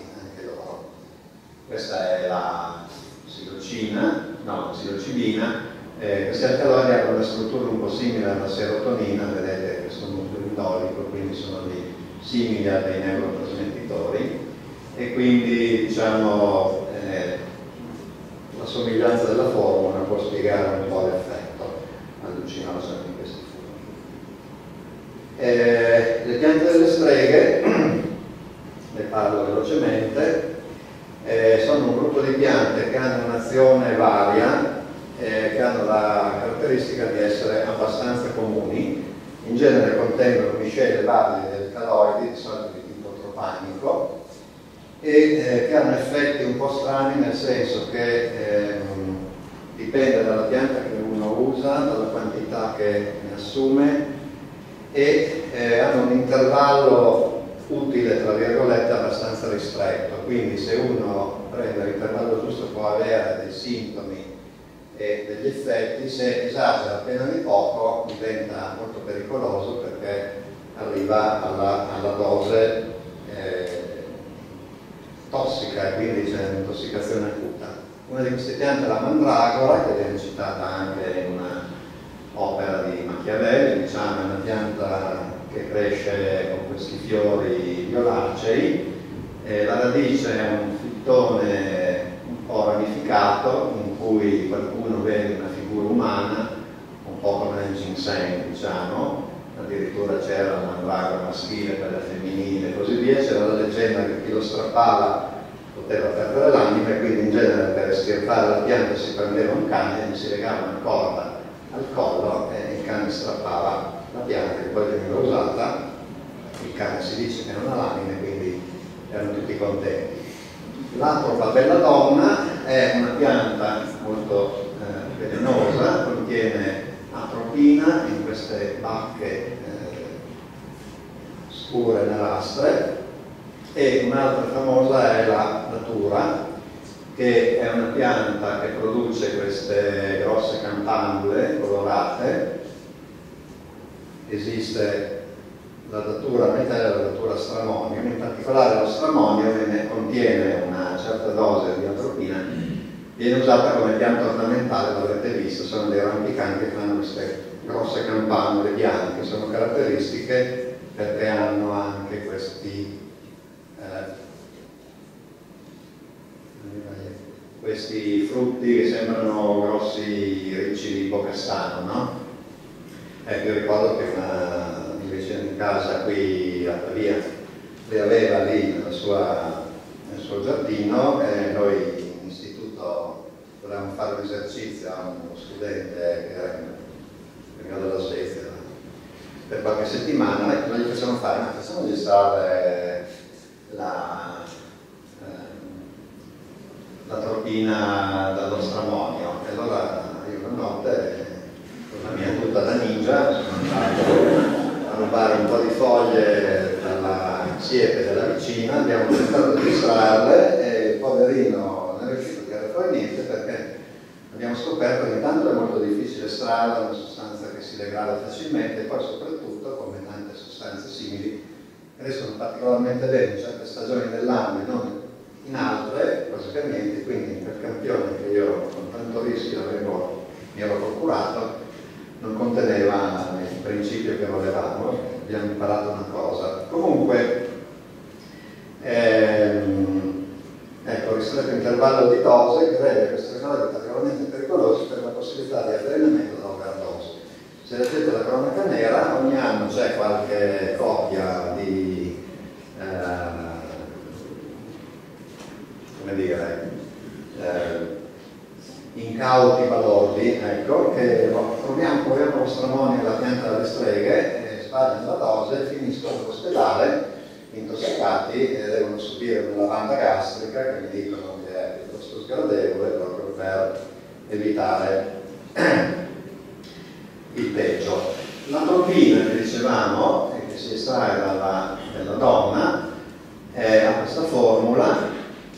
Questa è la psilocina, no, la psilocibina. Eh, questi alcaloidi hanno una struttura un po' simile alla serotonina, vedete questo nucleo indolico, quindi sono dei simili a dei neurotrasmettitori, e quindi diciamo eh, la somiglianza della formula può spiegare un po' l'effetto allucinogeno di questi funghi. Eh, le piante delle streghe, ne parlo velocemente. Eh, sono un gruppo di piante che hanno un'azione varia, eh, che hanno la caratteristica di essere abbastanza comuni. In genere contengono miscele varie di alcaloidi, di solito di tipo tropanico, e eh, che hanno effetti un po' strani, nel senso che ehm, dipende dalla pianta che uno usa, dalla quantità che ne assume, e eh, hanno un intervallo utile, tra virgolette, abbastanza ristretto. Quindi se uno prende l'intervallo giusto può avere dei sintomi e degli effetti. Se esagera appena di poco diventa molto pericoloso, perché arriva alla, alla dose eh, tossica, e quindi c'è un'intossicazione acuta. Una di queste piante è la mandragora, che viene citata anche in un'opera di Machiavelli. Diciamo, è una pianta che cresce con questi fiori violacei. Eh, la radice è un fittone un po' ramificato, in cui qualcuno vede una figura umana, un po' come nel ginseng, diciamo. Addirittura c'era la mandragora maschile, quella femminile, e così via. C'era la leggenda che chi lo strappava poteva perdere l'anima, e quindi in genere per estirpare la pianta si prendeva un cane e gli si legava una corda al collo, e il cane strappava la pianta, che poi veniva usata. Il cane si dice che non ha l'anima, quindi erano tutti contenti. L'atropa belladonna è una pianta molto eh, velenosa, contiene contiene atropina in queste bacche eh, scure nerastre, e un'altra famosa è la datura, che è una pianta che produce queste grosse campanule colorate. Esiste la datura metà e la datura stramonio, in particolare lo stramonio contiene una certa dose di atropina, viene usata come pianta ornamentale, l'avrete visto, sono dei rampicanti che fanno queste grosse campanule bianche, sono caratteristiche perché hanno anche questi eh, questi frutti che sembrano grossi ricci di boccassano, no? Ecco, io ricordo che una vicina di casa qui a Pavia le aveva lì nella sua, nel suo giardino, e noi in istituto volevamo fare un esercizio a uno studente che veniva dalla Svezia per qualche settimana, e noi gli facciamo fare, ma facciamo estrarre la, eh, la tropina dallo stramonio. E allora io una notte con la mia tuta da ninja sono andato a rubare un po' di foglie dalla siepe della vicina, abbiamo tentato di estrarle e il poverino non è riuscito a tirare fuori niente, perché abbiamo scoperto che intanto è molto difficile estrarla, è una sostanza che si degrada facilmente, e poi soprattutto, come tante sostanze simili, crescono particolarmente bene in certe stagioni dell'anno e non in altre, quasi per niente. Quindi in quel campione che io con tanto rischio avevo, mi ero procurato, non conteneva il principio che volevamo. Abbiamo imparato una cosa. Comunque, ehm, ecco, il ristretto intervallo di dose che rende queste cose particolarmente pericolose per la possibilità di avvelenamento da overdose. Se leggete la cronaca nera, ogni anno c'è qualche copia di eh, come dire eh, incauti balordi, ecco, che proviamo, proviamo lo stramonio nella pianta delle streghe, e sbagliano la dose, finiscono all'ospedale intossicati e devono subire una lavanda gastrica, che mi dicono che è piuttosto sgradevole, proprio per evitare il peggio. L'atropina, che dicevamo, che si estrae dalla, dalla donna, eh, ha questa formula,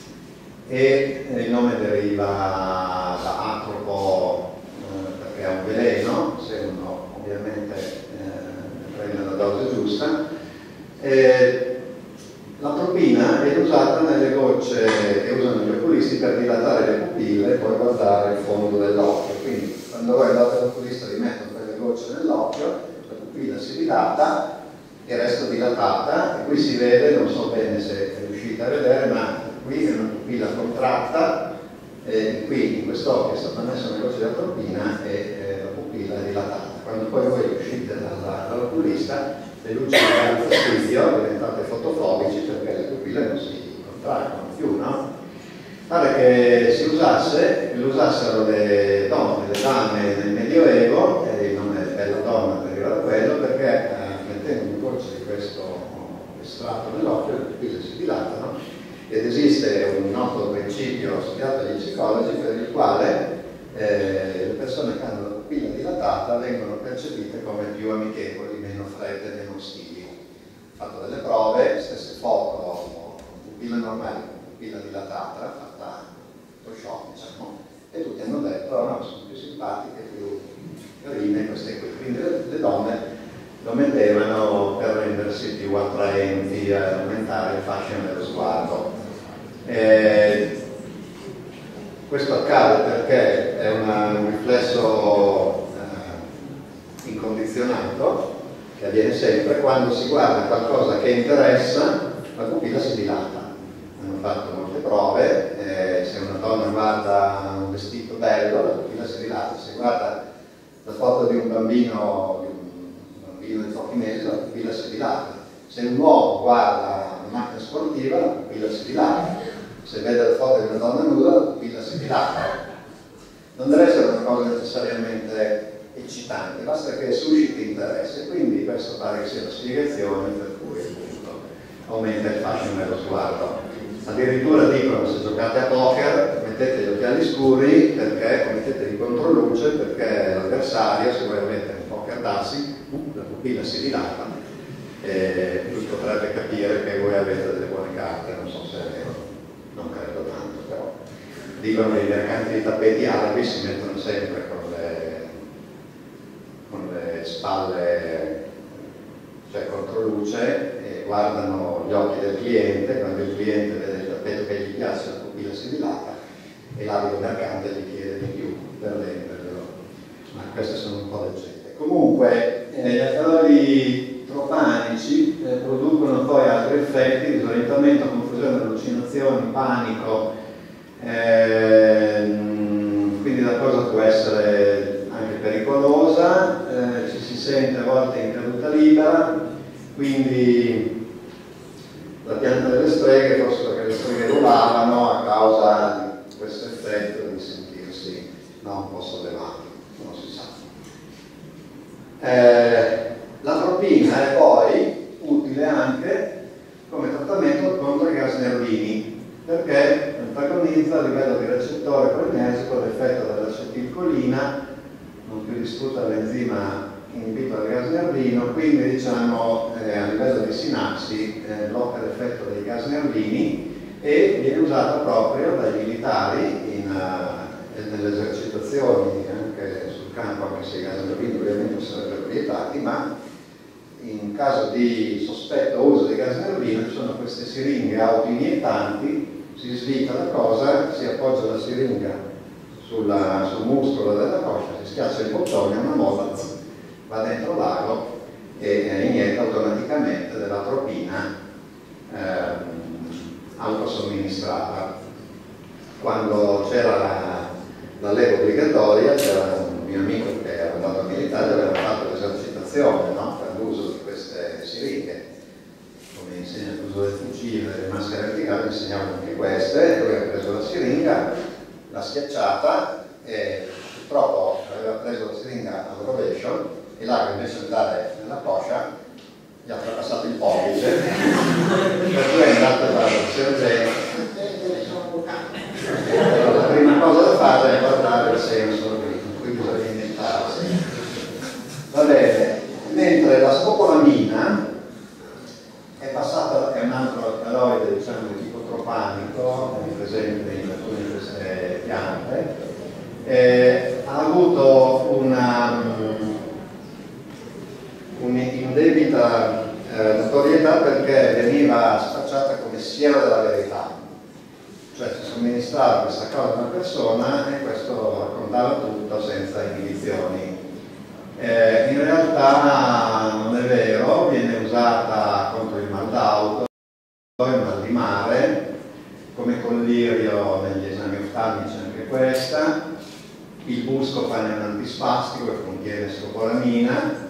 e il nome deriva da atropo, eh, perché è un veleno, se uno ovviamente eh, prende la dose giusta. Eh, L'atropina è usata nelle gocce che usano gli oculisti per dilatare le pupille e poi guardare il fondo dell'occhio. Quindi quando voi andate all'oculista vi mettono quelle gocce nell'occhio, la pupilla si dilata e resta dilatata, e qui si vede, non so bene se riuscite a vedere, ma qui è una pupilla contratta, e qui in quest'occhio è stata messa una goccia di atropina e eh, la pupilla è dilatata. Quando poi voi uscite dall'oculista, le luci vi danno fastidio, diventate fotofobici perché le pupille non si contraggono più, no? Pare che si usasse, che lo usassero le donne, le dame nel Medioevo, e il nome Bella Donna deriva da quello, perché eh, mettendo un goccio di questo estratto nell'occhio le pupille si dilatano, ed esiste un noto principio studiato dagli psicologi per il quale eh, le persone che hanno la pupilla dilatata vengono percepite come più amichevoli, meno fredde, meno ostili. Ho fatto delle prove, stesse foto, pupilla normale, pupilla dilatata, fatta Photoshop, diciamo, e tutti hanno detto no, sono più simpatiche, più carine queste qui. Quindi le, le donne lo mettevano per rendersi più attraenti, a aumentare il fascino dello sguardo. Eh, questo accade perché è una, un riflesso eh, incondizionato che avviene sempre quando si guarda qualcosa che interessa, la pupilla si dilata. Hanno fatto molte prove, eh, se una donna guarda un vestito bello, la pupilla si dilata. Se guarda la foto di un bambino, di un bambino di pochi mesi, la pupilla si dilata. Se un uomo guarda una macchina sportiva, la pupilla si dilata. Se vede la foto di una donna nuda, la pupilla si dilata. Non deve essere una cosa necessariamente eccitante, basta che susciti interesse. Quindi questo pare che sia la spiegazione per cui appunto aumenta il fascino dello sguardo. Addirittura dicono, se giocate a poker mettete gli occhiali scuri perché mettete di controluce, perché l'avversario, se voi avete un poker d'assi, uh, la pupilla si dilata e lui potrebbe capire che voi avete delle buone carte. Non so se è vero, non credo tanto, però dicono che i mercanti di tappeti arabi si mettono sempre con le, con le spalle, cioè controluce, e guardano gli occhi del cliente. Quando il cliente vede il tappeto che gli piace, la pupilla si dilata e l'abito mercante gli chiede di più per venderglielo. Ma queste sono un po' leggende. Comunque eh, gli alcaloi tropanici eh, producono poi altri effetti: disorientamento, confusione, allucinazioni, panico, ehm, quindi la cosa può essere anche pericolosa, eh, ci si sente a volte in caduta libera, quindi la pianta delle streghe, forse perché le streghe rulavano a causa di questo effetto di sentirsi no, un po' sollevati, non si sa. Eh, L'atropina è poi utile anche come trattamento contro i gas nervini, perché antagonizza a livello di recettore cholinergico l'effetto dell'acetilcolina, non più distrutta l'enzima inibitore del gas nervino, quindi diciamo eh, a livello di sinapsi eh, blocca l'effetto dei gas nervini e viene usata proprio dai militari in, uh, nelle esercitazioni anche sul campo, anche se i gas nervini ovviamente sarebbero vietati, ma in caso di sospetto uso di gas nervino ci sono queste siringhe autoiniettanti, si svita la cosa, si appoggia la siringa sulla, sul muscolo della coscia, si schiaccia il bottone, una molla va dentro l'ago e eh, inietta automaticamente dell'atropina ehm, autosomministrata. Quando c'era la, la leva obbligatoria, c'era un mio amico che era andato a militare, aveva fatto l'esercitazione, no? Per l'uso di queste siringhe, come insegna l'uso del fucile, delle maschere verticali, insegnavano anche queste, e lui ha preso la siringa, l'ha schiacciata e purtroppo aveva preso la siringa al rovescio e l'ago, invece di andare nella coscia, gli ha trapassato il pollice, per cui è andato dal sergente. La prima cosa da fare è guardare il senso con cui bisogna iniettarsi. Va bene, mentre la scopolamina è passata, è un altro alcaloide, diciamo, di tipo tropanico, è presente in alcune di queste piante, eh, ha avuto una un'indebita eh, notorietà perché veniva spacciata come siero della verità, cioè si somministrava questa cosa a una persona e questo raccontava tutto senza inibizioni. Eh, in realtà non è vero, viene usata contro il mal d'auto, il mal di mare, come collirio negli esami oftalmici anche questa. Il buscopan è un antispastico che contiene scopolamina,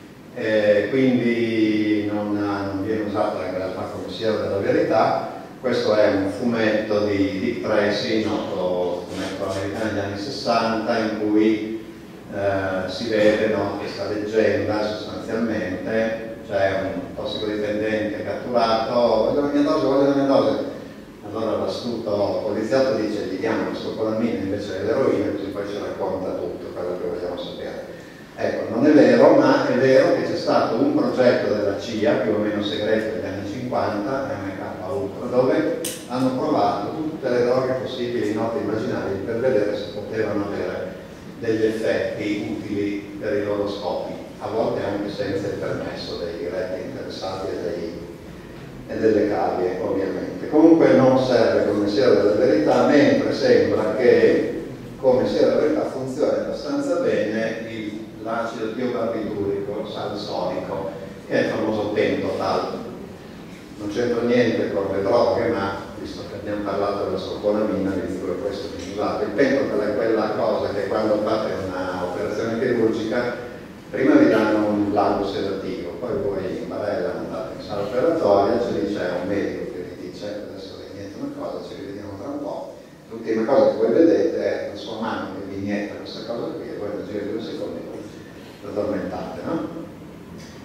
Eh, quindi non, non viene usata in realtà come siero della verità. Questo è un fumetto di Dick Tracy, noto fumetto americano degli anni sessanta, in cui eh, si vede, no, questa leggenda sostanzialmente, c'è un tossicodipendente catturato, voglio la mia dose, voglio la mia dose. Allora l'astuto poliziotto dice gli diamo lo scopolamina invece dell'eroina, così poi ci racconta tutto quello che vogliamo sapere. Ecco, non è vero, ma è vero che c'è stato un progetto della C I A, più o meno segreto negli anni cinquanta, M K Ultra, dove hanno provato tutte le droghe possibili, note e immaginabili, per vedere se potevano avere degli effetti utili per i loro scopi, a volte anche senza il permesso dei diretti interessati e, dei, e delle cavie, ovviamente. Comunque non serve come siero della verità, mentre sembra che come siero della verità funzioni abbastanza bene l'acido tiobarbiturico salsonico, che è il famoso pentotal. Non c'entra niente con le droghe, ma visto che abbiamo parlato della scopolamina, vi dico che questo viene usato. Il pentotal è quella cosa che quando fate un'operazione chirurgica, prima vi danno un blando sedativo, poi voi in barella andate in sala operatoria, c'è lì c'è un medico che vi dice adesso vi inietta una cosa, ci rivediamo tra un po'. L'ultima cosa che voi vedete è la sua mano che vi inietta questa cosa qui e voi nel giro di due secondi addormentate, no?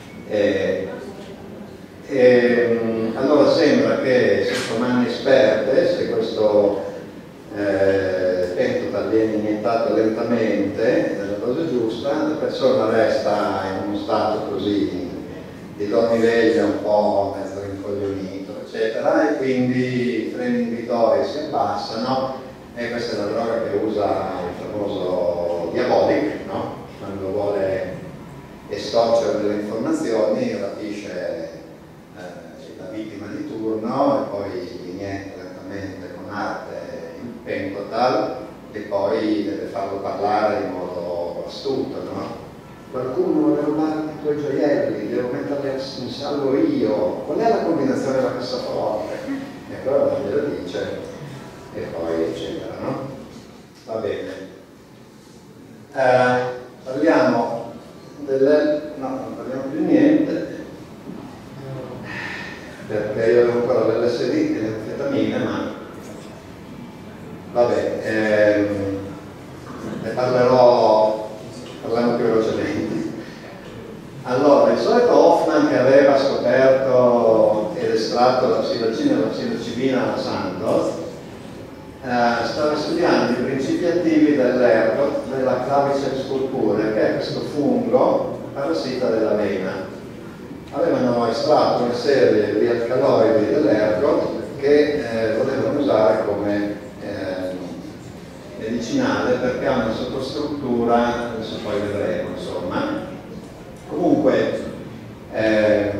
E, e, allora sembra che sotto mani esperte questo eh, pentotal viene iniettato lentamente nella dose giusta, la persona resta in uno stato così di dormiveglia un po' mezzo rincoglionito, eccetera, e quindi i freni inibitori si abbassano, e questa è la droga che usa il famoso Diabolic, no? Quando vuole estorcere delle informazioni, rapisce eh, la vittima di turno e poi inietta lentamente con arte il pentotal e poi deve farlo parlare in modo astuto, no? Qualcuno vuole rubarmi i tuoi gioielli, devo metterli in salvo io, qual è la combinazione della cassaforte? E allora glielo dice e poi eccetera, no? Va bene. Eh, parliamo delle... no, non parliamo più niente, perché io avevo ancora l'L S D e le anfetamine, ma vabbè, ehm, ne parlerò, parliamo più velocemente. Allora, il solito Hoffman che aveva scoperto ed estratto la psilocina e la psilocibina alla Sandoz, eh, stava studiando i principi attivi dell'ergot della Claviceps purpurea, che è questo fungo parassita della vena. Avevano estratto una serie di alcaloidi dell'ergot che eh, volevano usare come eh, medicinale, perché ha una sottostruttura, adesso poi vedremo, insomma. Comunque eh,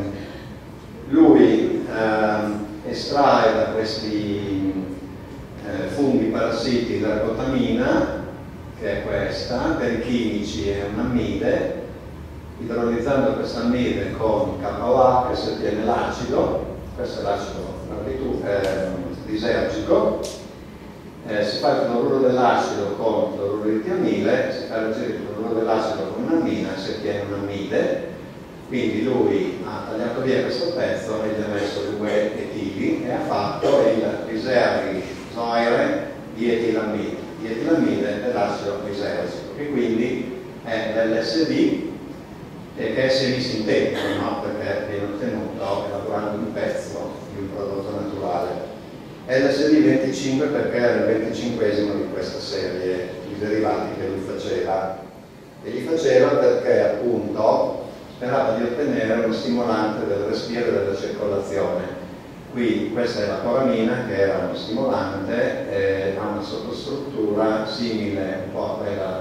lui eh, estrae da questi eh, funghi parassiti l'ergotamina, che è questa, per i chimici è un ammide. Idrolizzando questa ammide con K O A che sottiene l'acido, questo è l'acido eh, lisergico, eh, si fa il cloruro dell'acido con cloruro di tiamile, si fa reagire il cloruro dell'acido con un'ammina e si ottiene un'ammide. Quindi lui ha tagliato via questo pezzo e gli ha messo due etili e ha fatto il riservi zoire di etilamide. Di etilamide è l'acido lisergico, che quindi è l'L S D, e che è semisintetico, no? Perché viene ottenuto elaborando un pezzo di un prodotto naturale. L S D venticinque perché era il venticinquesimo di questa serie di derivati che lui faceva, e li faceva perché appunto sperava di ottenere uno stimolante del respiro e della circolazione. Qui questa è la coramina, che era uno stimolante, eh, ha una sottostruttura simile un po' a quella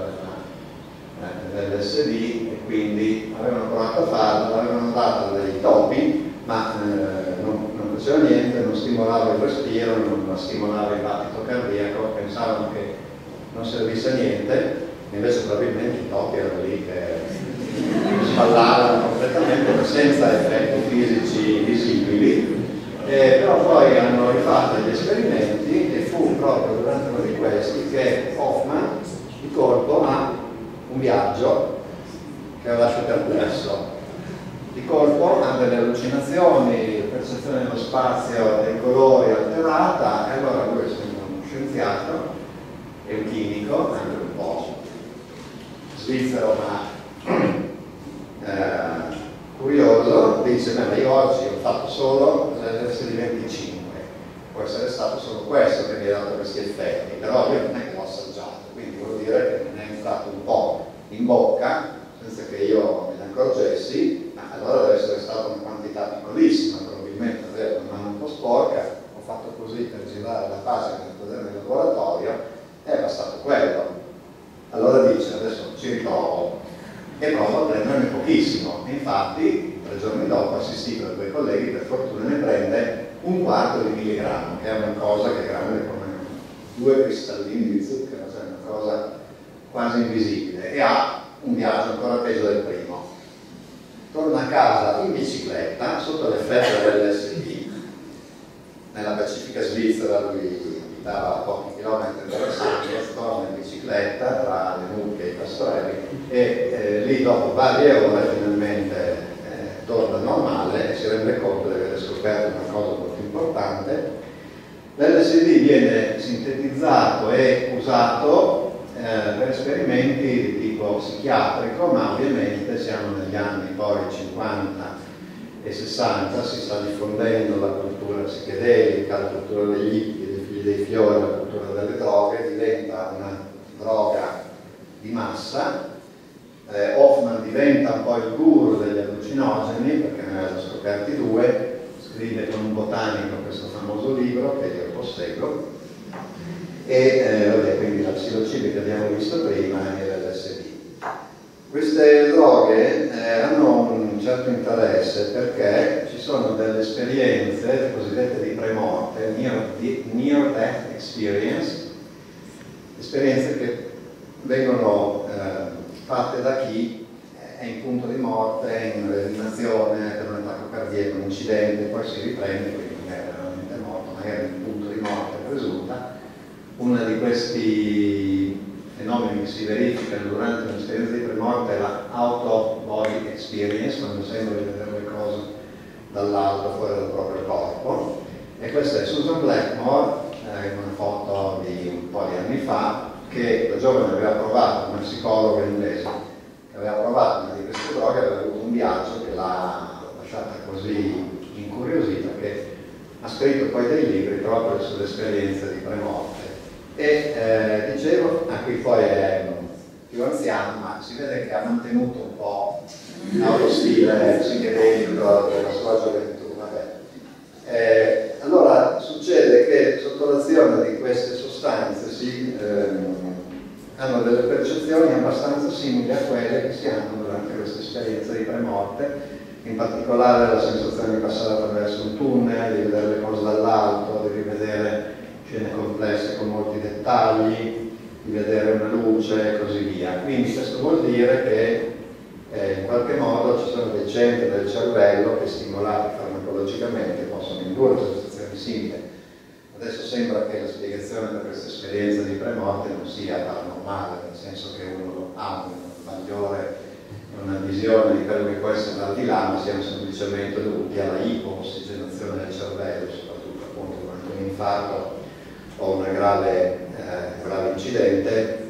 dell'L S D, e quindi avevano provato a farlo, l'avevano data dei topi, ma eh, non, non faceva niente, non stimolava il respiro, non stimolava il battito cardiaco, pensavano che non servisse a niente, invece probabilmente i topi erano lì che sballavano completamente senza effetti fisici visibili. Eh, però poi hanno rifatto gli esperimenti e fu proprio durante uno di questi che Hoffman di colpo ha un viaggio che lo lascia perplesso. Di colpo ha delle allucinazioni, percezione dello spazio, dei colori alterata, e allora lui, essendo uno scienziato e un chimico, anche un po' svizzero ma eh, curioso, dice: ma io oggi ho fatto solo l'L S D venticinque, può essere stato solo questo che mi ha dato questi effetti, però io non è che l'ho assaggiato, quindi vuol dire che mi è entrato un po' in bocca senza che io me ne accorgessi, ma allora deve essere stata una quantità piccolissima, probabilmente avevo una mano un po' sporca, ho fatto così per girare la pagina per poter nel laboratorio e è bastato quello. Allora dice: adesso ci ritrovo e provo a prenderne pochissimo, e infatti tre giorni dopo, assistito da due colleghi, per fortuna ne prende un quarto di milligrammo, che è una cosa che è grande come due cristallini di zucchero, cioè una cosa quasi invisibile, e ha un viaggio ancora peggio del primo. Torna a casa in bicicletta sotto l'effetto dell'L S D, nella pacifica Svizzera. Lui abitava a pochi chilometri dalla Sandoz, torna in bicicletta tra le mucche e i pastorelli e eh, lì dopo varie ore finalmente eh, torna normale e si rende conto di aver scoperto una cosa molto importante. L'L S D viene sintetizzato e usato eh, per esperimenti di tipo psichiatrico, ma ovviamente siamo negli anni poi cinquanta e sessanta, si sta diffondendo la cultura psichedelica, la cultura degli hippie, dei figli dei fiori, la cultura delle droghe, diventa una droga di massa. eh, Hoffman diventa un po' il guru degli allucinogeni, perché ne aveva scoperti due, scrive con un botanico questo famoso libro che io posseggo, e eh, vabbè, quindi la psilocibina che abbiamo visto prima e l'L S D. Queste droghe eh, hanno un certo interesse perché ci sono delle esperienze cosiddette di premorte, near, near death experience, esperienze che vengono eh, fatte da chi è in punto di morte, è in reanimazione per un attacco cardiaco, un incidente, poi si riprende, quindi non è veramente morto, magari in punto di morte risulta. Uno di questi fenomeni che si verificano durante un'esperienza di premorte è la out of body experience, quando sembra di vedere le cose dall'alto, fuori dal proprio corpo. E questa è Susan Blackmore, eh, in una foto di un po' di anni fa, che da giovane aveva provato, una psicologa inglese, che aveva provato una di queste droghe, aveva avuto un viaggio che l'ha lasciata così incuriosita che ha scritto poi dei libri proprio sulle esperienze di premorte. E eh, dicevo, a qui poi è più anziano, ma si vede che ha mantenuto un po' lo stile psichedelico della sua gioventù. Vabbè. Eh, allora succede che sotto l'azione di queste sostanze si, ehm, hanno delle percezioni abbastanza simili a quelle che si hanno durante questa esperienza di premorte, in particolare la sensazione di passare attraverso un tunnel, di vedere le cose dall'alto, di rivedere scene complesse con molti dettagli, di vedere una luce e così via. Quindi questo vuol dire che eh, in qualche modo ci sono dei centri del cervello che, stimolati farmacologicamente, possono indurre sensazioni simili. Adesso sembra che la spiegazione per questa esperienza di premorte non sia paranormale, nel senso che uno ha un maggiore, una visione di quello che può essere al di là, ma siamo semplicemente dovuti alla ipo-ossigenazione del cervello, soprattutto appunto durante un infarto o un grave, eh, grave incidente,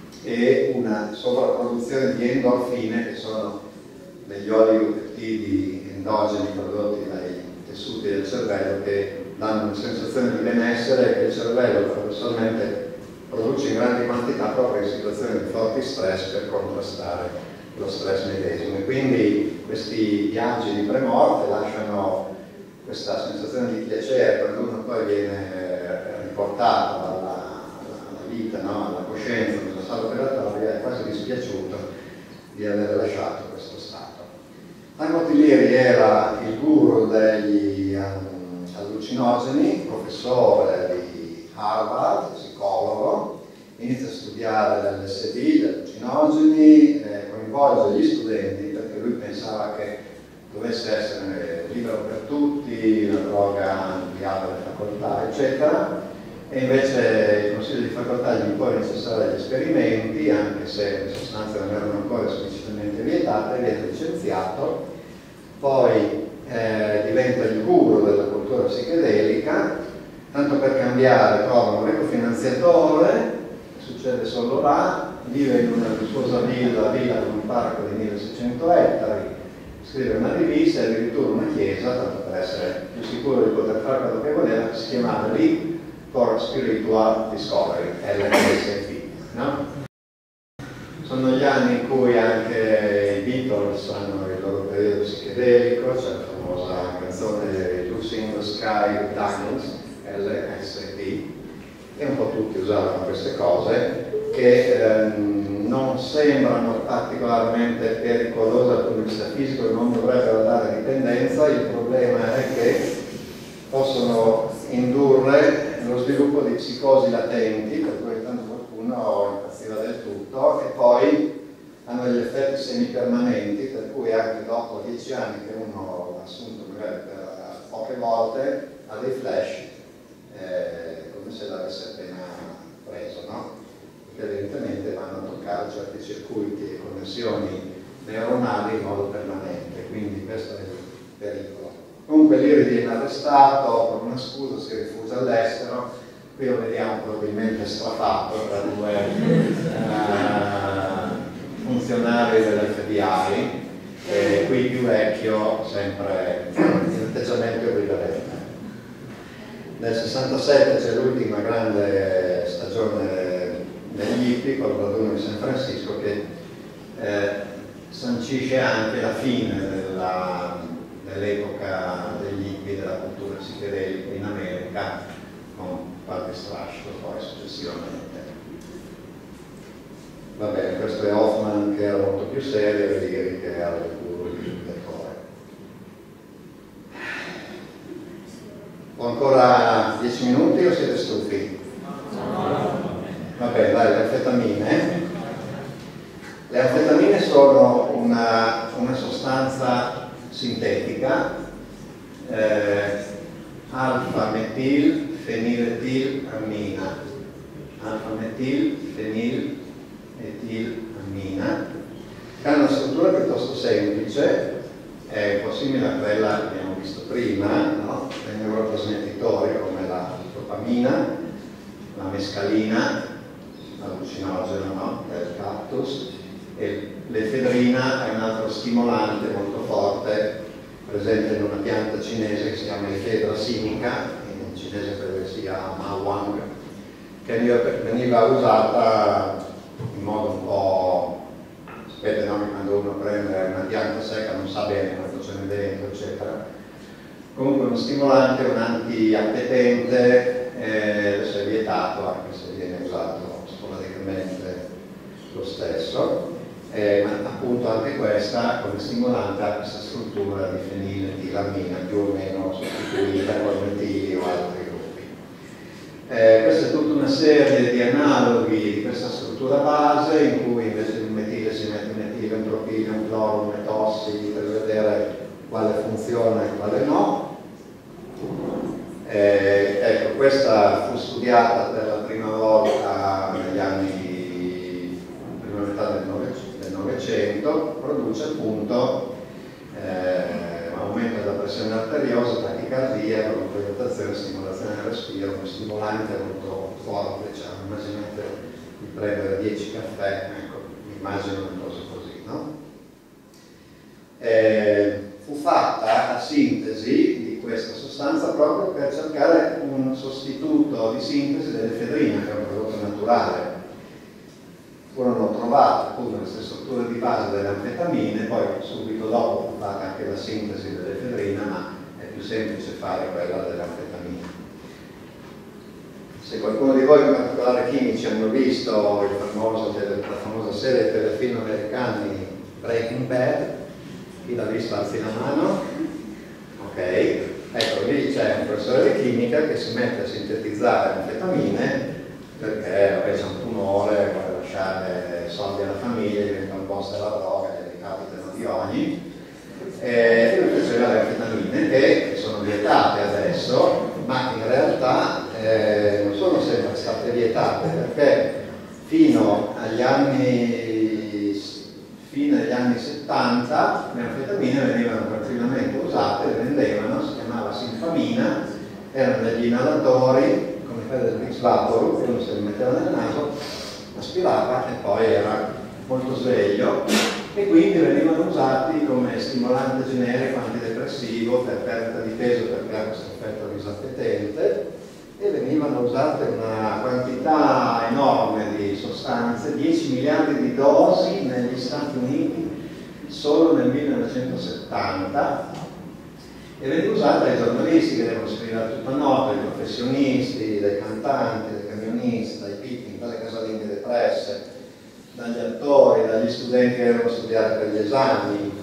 e una sovrapproduzione di endorfine, che sono degli oligopettidi endogeni prodotti dai tessuti del cervello che danno una sensazione di benessere che il cervello paradossalmente produce in grandi quantità proprio in situazioni di forti stress per contrastare lo stress medesimo. E quindi questi viaggi di premorte lasciano questa sensazione di piacere quando uno poi viene riportato alla, alla vita, no? Alla coscienza, nella sala operatoria, è quasi dispiaciuto di aver lasciato questo stato. Franco Tilieri era il guru degli um, allucinogeni, professore di Harvard, psicologo, inizia a studiare l'L S D, gli allucinogeni, eh, coinvolge gli studenti perché lui pensava che dovesse essere libero per tutti, la droga ampliata alle facoltà, eccetera. E invece il consiglio di facoltà gli impone di cessare gli esperimenti, anche se le sostanze non erano ancora esplicitamente vietate, viene licenziato, poi eh, diventa il guru della cultura psichedelica, tanto per cambiare trova un ricco finanziatore, succede solo là, vive in una lussuosa villa, villa con un parco di milleseicento ettari, scrive una rivista e addirittura una chiesa, tanto per essere più sicuro di poter fare quello che voleva, che si chiamava League for Spiritual Discovery, L S D, no? Sono gli anni in cui anche i Beatles hanno il loro periodo psichedelico, c'è la famosa canzone Lucy in the Sky with Diamonds, L S D, e un po' tutti usavano queste cose che ehm, non sembrano particolarmente pericolose dal punto di vista fisico e non dovrebbero dare dipendenza. Il problema è che possono indurre lo sviluppo di psicosi latenti, per cui intanto qualcuno impazziva del tutto, e poi hanno degli effetti semipermanenti, per cui anche dopo dieci anni che uno ha assunto magari per poche volte ha dei flash, eh, come se l'avesse appena preso, no? Perché evidentemente vanno a toccare certi circuiti e connessioni neuronali in modo permanente, quindi questo è il pericolo. Comunque lì viene arrestato per una scusa, si rifugia all'estero, qui lo vediamo probabilmente strafatto da due uh, funzionari dell'F B I, e qui più vecchio, sempre in atteggiamento irriverente. Nel sessantasette c'è l'ultima grande stagione degli hippie col raduno di San Francisco che eh, sancisce anche la fine dell'epoca degli hippie, della cultura psichedelica in America, con qualche strascico poi successivamente. Va bene, questo è Hoffman che era molto più serio e Leary che era il guru di decore. Ho ancora dieci minuti o siete stufi? Va bene, dai, le anfetamine. Le anfetamine sono una, una sostanza sintetica, eh, alfa-metil-feniletilammina, alfa-metil-feniletilammina, che ha una struttura piuttosto semplice, è un po' simile a quella che abbiamo visto prima, no? Dei neurotrasmettitori come la dopamina, la mescalina, l'allucinogeno, no? Del cactus, e l'efedrina è un altro stimolante molto forte presente in una pianta cinese che si chiama Ephedra sinica, in cinese credo che sia Mawang, che veniva usata in modo un po', sapete, no? Quando uno prende una pianta secca non sa bene quanto ce n'è dentro, eccetera. Comunque uno stimolante, un antiappetente, eh, adesso è vietato anche se viene usato sporadicamente lo stesso. Eh, ma appunto anche questa come stimolante ha questa struttura di feniletilammina più o meno sostituita con metili o altri gruppi. Eh, questa è tutta una serie di analoghi di questa struttura base in cui invece di un metile si mette un metile, un propile, un cloro, un metossi per vedere quale funziona e quale no. Eh, ecco, questa fu studiata per la prima volta negli anni, prima metà del Novecento. Novecento, produce appunto eh, aumento della pressione arteriosa, tachicardia, broncoilatazione, stimolazione del respiro, uno stimolante molto forte, diciamo, immaginate di prendere dieci caffè, ecco, immagino una cosa così, no? Eh, fu fatta a sintesi di questa sostanza proprio per cercare un sostituto di sintesi dell'efedrina, che è un prodotto naturale. Furono trovate appunto queste strutture di base delle anfetamine, poi subito dopo fu fatta anche la sintesi dell'efedrina, ma è più semplice fare quella dell'anfetamina. Se qualcuno di voi, in particolare chimici, hanno visto il famoso, la famosa serie di telefilm americani Breaking Bad, chi l'ha visto alzi la mano? Ok, ecco, lì c'è un professore di chimica che si mette a sintetizzare anfetamine perché c'è un tumore, vuole lasciare soldi alla famiglia, diventa un boss della droga, gli capitano di ogni, e lui faceva le anfetamine che sono vietate adesso, ma in realtà eh, non sono sempre state vietate, perché fino agli anni, fino agli anni settanta le anfetamine venivano tranquillamente usate, le vendevano, si chiamava sinfamina, erano degli inalatori come quello del Vicks Vaporub, che uno se lo metteva nel naso, aspirava e poi era molto sveglio, e quindi venivano usati come stimolante generico, antidepressivo, per perdita di peso perché ha questo effetto disappetente, e venivano usate una quantità enorme di sostanze, dieci miliardi di dosi negli Stati Uniti solo nel millenovecentosettanta, e veniva usata dai giornalisti che devono scrivere tutta nota, dai professionisti, dai cantanti, dai camionisti, dai picnic, dalle casalinghe depresse, dagli attori, dagli studenti che devono studiare per gli esami.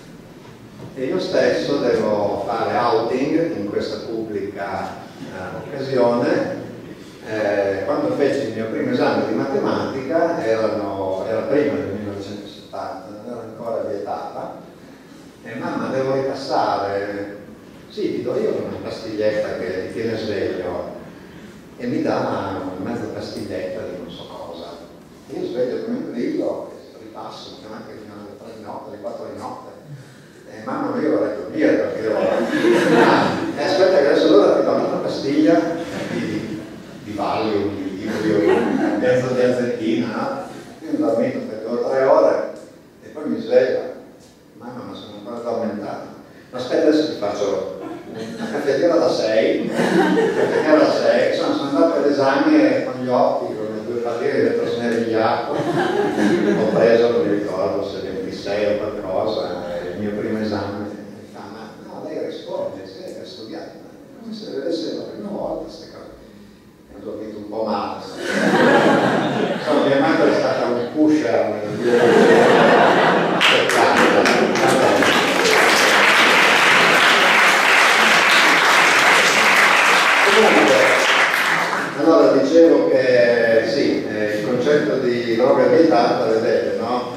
E io stesso devo fare outing in questa pubblica eh, occasione. Eh, quando feci il mio primo esame di matematica, erano, era prima del millenovecentosettanta, non era ancora vietata, e mamma, devo ripassare. Sì, ti do io una pastiglietta che ti tiene sveglio, e mi dà una mezza pastiglietta di non so cosa. Io sveglio come un grillo, ripasso, anche fino alle tre di notte, alle quattro di notte. E mamma, io vorrei dormire perché devo... E aspetta che adesso allora ti do un'altra pastiglia di, di Valium, di Valium, mezzo di azzecchina, no? Io ho dormito per due o tre ore e poi mi sveglio. Mamma, ma sono ancora addormentato. Ma aspetta, adesso ti faccio una caffettina era da sei, perché era da sei, insomma sono andato all'esame con gli occhi, con le due palline, dentro snerigliato, ho preso, non mi ricordo se ventisei o qualcosa, il mio primo esame, mi fa, ma no, lei risponde, sì, lei ha studiato, ma come se le vedesse la prima volta queste cose. E ho dormito un po' male. Insomma, mia madre è stata un pusher nel mio allora dicevo che sì, eh, il concetto di droga vietata, vedete, no?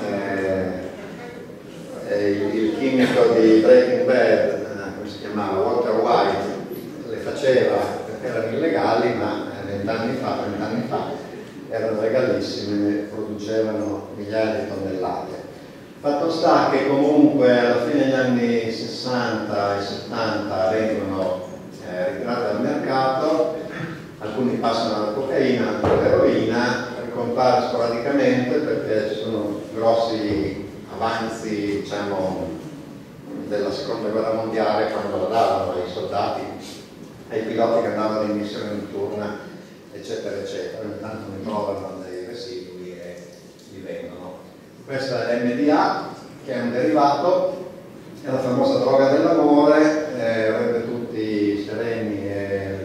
Eh, eh, il, il chimico di Breaking Bad, eh, come si chiamava, Walter White, le faceva perché erano illegali, ma vent'anni fa, trent'anni fa erano legalissime e producevano migliaia di tonnellate. Fatto sta che comunque alla fine degli anni sessanta e settanta vengono eh, ritirate dal mercato, alcuni passano alla cocaina, altri all'eroina, ricompare sporadicamente perché ci sono grossi avanzi, diciamo, della seconda guerra mondiale, quando la davano ai soldati, ai piloti che andavano in missione notturna, eccetera eccetera. Ogni tanto ne trovano dei residui e li vendono. Questa è M D A, che è un derivato, è la famosa droga dell'amore, eh, rende tutti sereni e,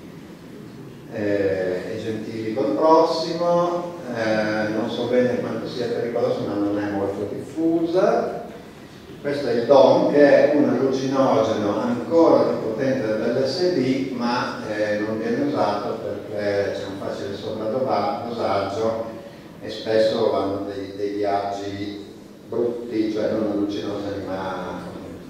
e, e gentili col prossimo, eh, non so bene quanto sia pericolosa, ma non è molto diffusa. Questo è il D O M, che è un allucinogeno ancora più potente dell'L S D, ma eh, non viene usato perché c'è un facile sovradosaggio e spesso vanno dei, dei viaggi brutti, cioè non allucinogeni, ma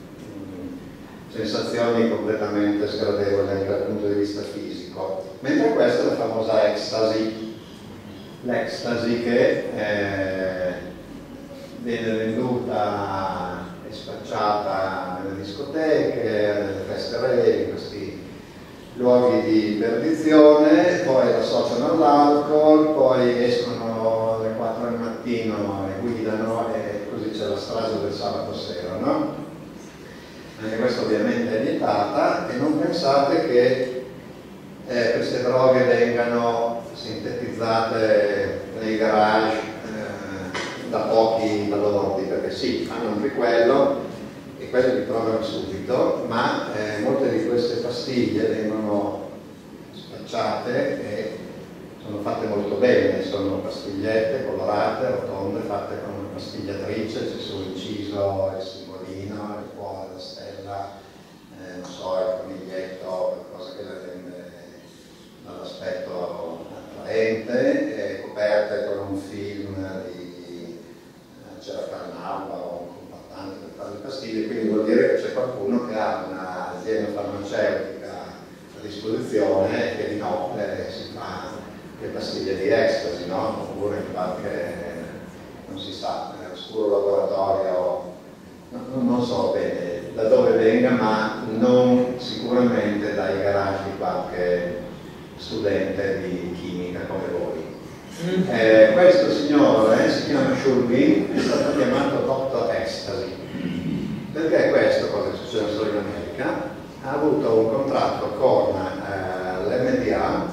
mh, sensazioni completamente sgradevoli anche dal punto di vista fisico. Mentre questa è la famosa ecstasy, l'ecstasy che eh, viene venduta e spacciata nelle discoteche, nelle feste rave, in questi luoghi di perdizione, poi l'associano all'alcol, poi escono alle quattro del mattino e guidano e così c'è la strage del sabato sera, no? Anche questo ovviamente è vietata e non pensate che eh, queste droghe vengano sintetizzate nei garage eh, da pochi balordi, perché sì, fanno anche quello e quelli li trovano subito, ma eh, molte di queste pastiglie vengono spacciate e sono fatte molto bene, sono pastigliette colorate, rotonde, fatte con una pastigliatrice, c'è su inciso il simbolino, il cuore, la stella, eh, non so, il coniglietto, qualcosa che le rende dall'aspetto attraente, e coperte con un film di eh, Ceracarnava o un compattante per fare le pastiglie, quindi vuol dire che c'è qualcuno che ha un'azienda farmaceutica a disposizione e che di notte si fa le pastiglie di ecstasy, no? Oppure in qualche, non si sa, nell'oscuro laboratorio, no, non so bene da dove venga, ma non sicuramente dai garage di qualche studente di chimica come voi. Eh, questo signore si chiama Shulgin, è stato chiamato Doctor Ecstasy. Perché questo, cosa è successo solo in America? Ha avuto un contratto con eh, l'M D A,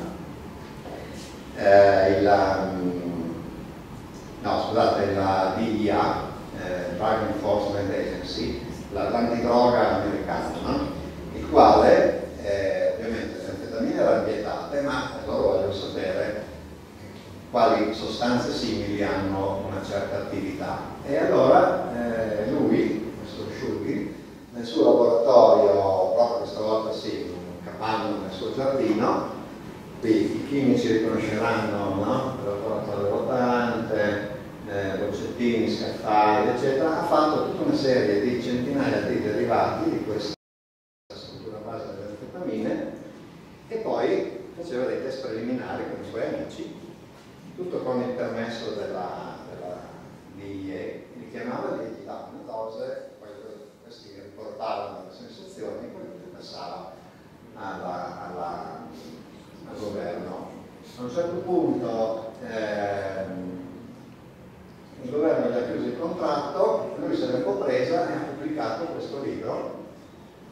eh, il, um, no scusate, la D I A, eh, Drug Enforcement Agency, l'antidroga americano, no? Il quale, eh, ovviamente le anfetamine erano vietate, ma loro vogliono sapere quali sostanze simili hanno una certa attività. E allora eh, lui, questo Shulgin, nel suo laboratorio, proprio questa volta sì, un capanno nel suo giardino, qui i chimici riconosceranno, no? Il laboratorio rotante, eh, boccettini, scaffali, eccetera, ha fatto tutta una serie di centinaia di derivati di questa struttura base delle anfetamine e poi faceva dei test preliminari con i suoi amici, tutto con il permesso della, della D I E, li chiamava e gli dava una dose, poi questi riportavano le sensazioni e poi passava alla, alla, al governo. A un certo punto ehm, il governo gli ha chiuso il contratto, lui se l'è un po' presa e ha pubblicato questo libro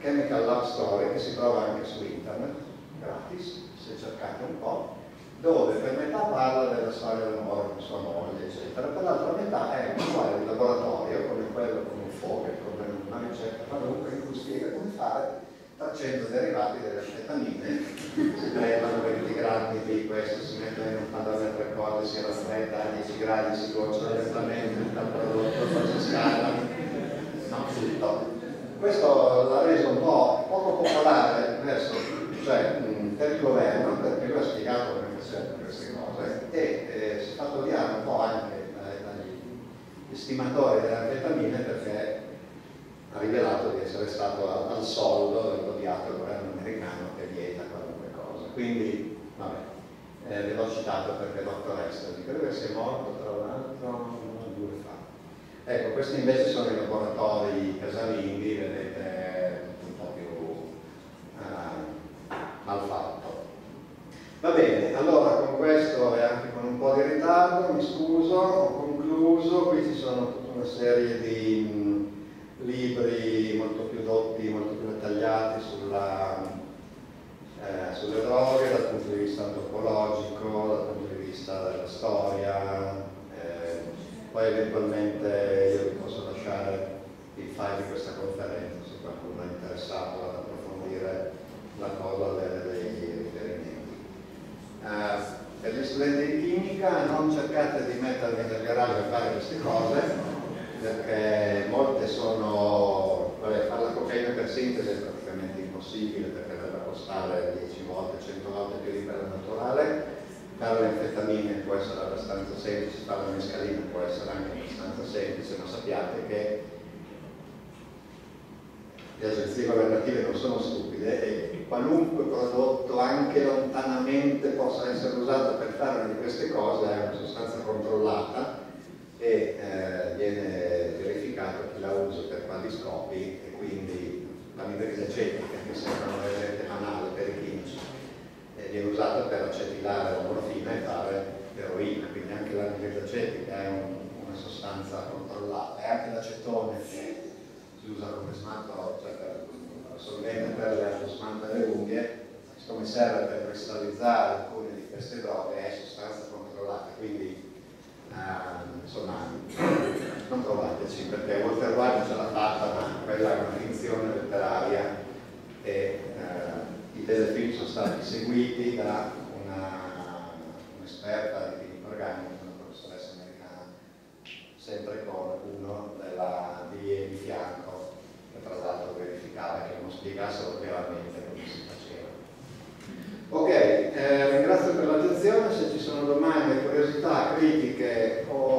Chemical Love Story, che si trova anche su internet, gratis, se cercate un po', dove per metà parla della storia dell'amore con sua moglie, eccetera, per l'altra metà è un quadro di laboratorio, come quello con un foglie, come una ricetta qualunque, in cui spiega come fare facendo derivati delle anfetamine. Si prendono venti grammi di questo, si mettono in un pallone a tre corde, si raffredda a dieci gradi, si goccia lentamente il prodotto, poi si scala, non tutto. Questo l'ha reso un po' poco popolare verso, cioè, mh, per il governo, perché lui ha spiegato come facevano queste cose e eh, si è fatto odiare un po' anche dai, dagli stimatori delle anfetamine, perché ha rivelato di essere stato al, al soldo dell'odiato governo americano che vieta qualunque cosa. Quindi, vabbè, eh, ve l'ho citato perché doctor Esther, credo che sia morto tra l'altro due fa. Ecco, questi invece sono i laboratori casalinghi, vedete, un po' più eh, mal fatto. Va bene, allora con questo e anche con un po' di ritardo, mi scuso, ho concluso. Qui ci sono tutta una serie di mh, libri molto più dotti, molto più dettagliati sulla, eh, sulle droghe dal punto di vista antropologico, dal punto di vista della storia. Poi eventualmente io vi posso lasciare il file di questa conferenza se qualcuno è interessato ad approfondire la cosa, avere dei riferimenti. Uh, per gli studenti di chimica non cercate di mettervi nel garage a fare queste cose, perché molte sono, vabbè, fare la cocaina per sintesi è praticamente impossibile, perché deve costare dieci volte, cento volte più di quella naturale. Fare le anfetamine può essere abbastanza semplice, fare la mescalina può essere anche abbastanza semplice, ma sappiate che le agenzie governative non sono stupide e qualunque prodotto, anche lontanamente possa essere usato per fare una di queste cose, è una sostanza controllata e eh, viene verificato chi la usa per quali scopi, e quindi l'anidride acetica, che sembra una veramente banale per i chimici, viene usata per acetilare la morfina e fare l'eroina, quindi anche l'anidride acetica è un, una sostanza controllata, e anche l'acetone che si usa come smalto, cioè per solvente per le smalto delle unghie, siccome serve per cristallizzare alcune di queste droghe, è sostanza controllata, quindi eh, insomma non provateci, perché Walter White ce l'ha fatta, ma quella è una finzione letteraria e eh, i telefilm sono stati seguiti da un'esperta di chimica organica, una professoressa americana, sempre con uno della D I E di fianco, che tra l'altro verificava che non spiegassero chiaramente come si faceva. Ok, eh, ringrazio per l'attenzione, se ci sono domande, curiosità, critiche o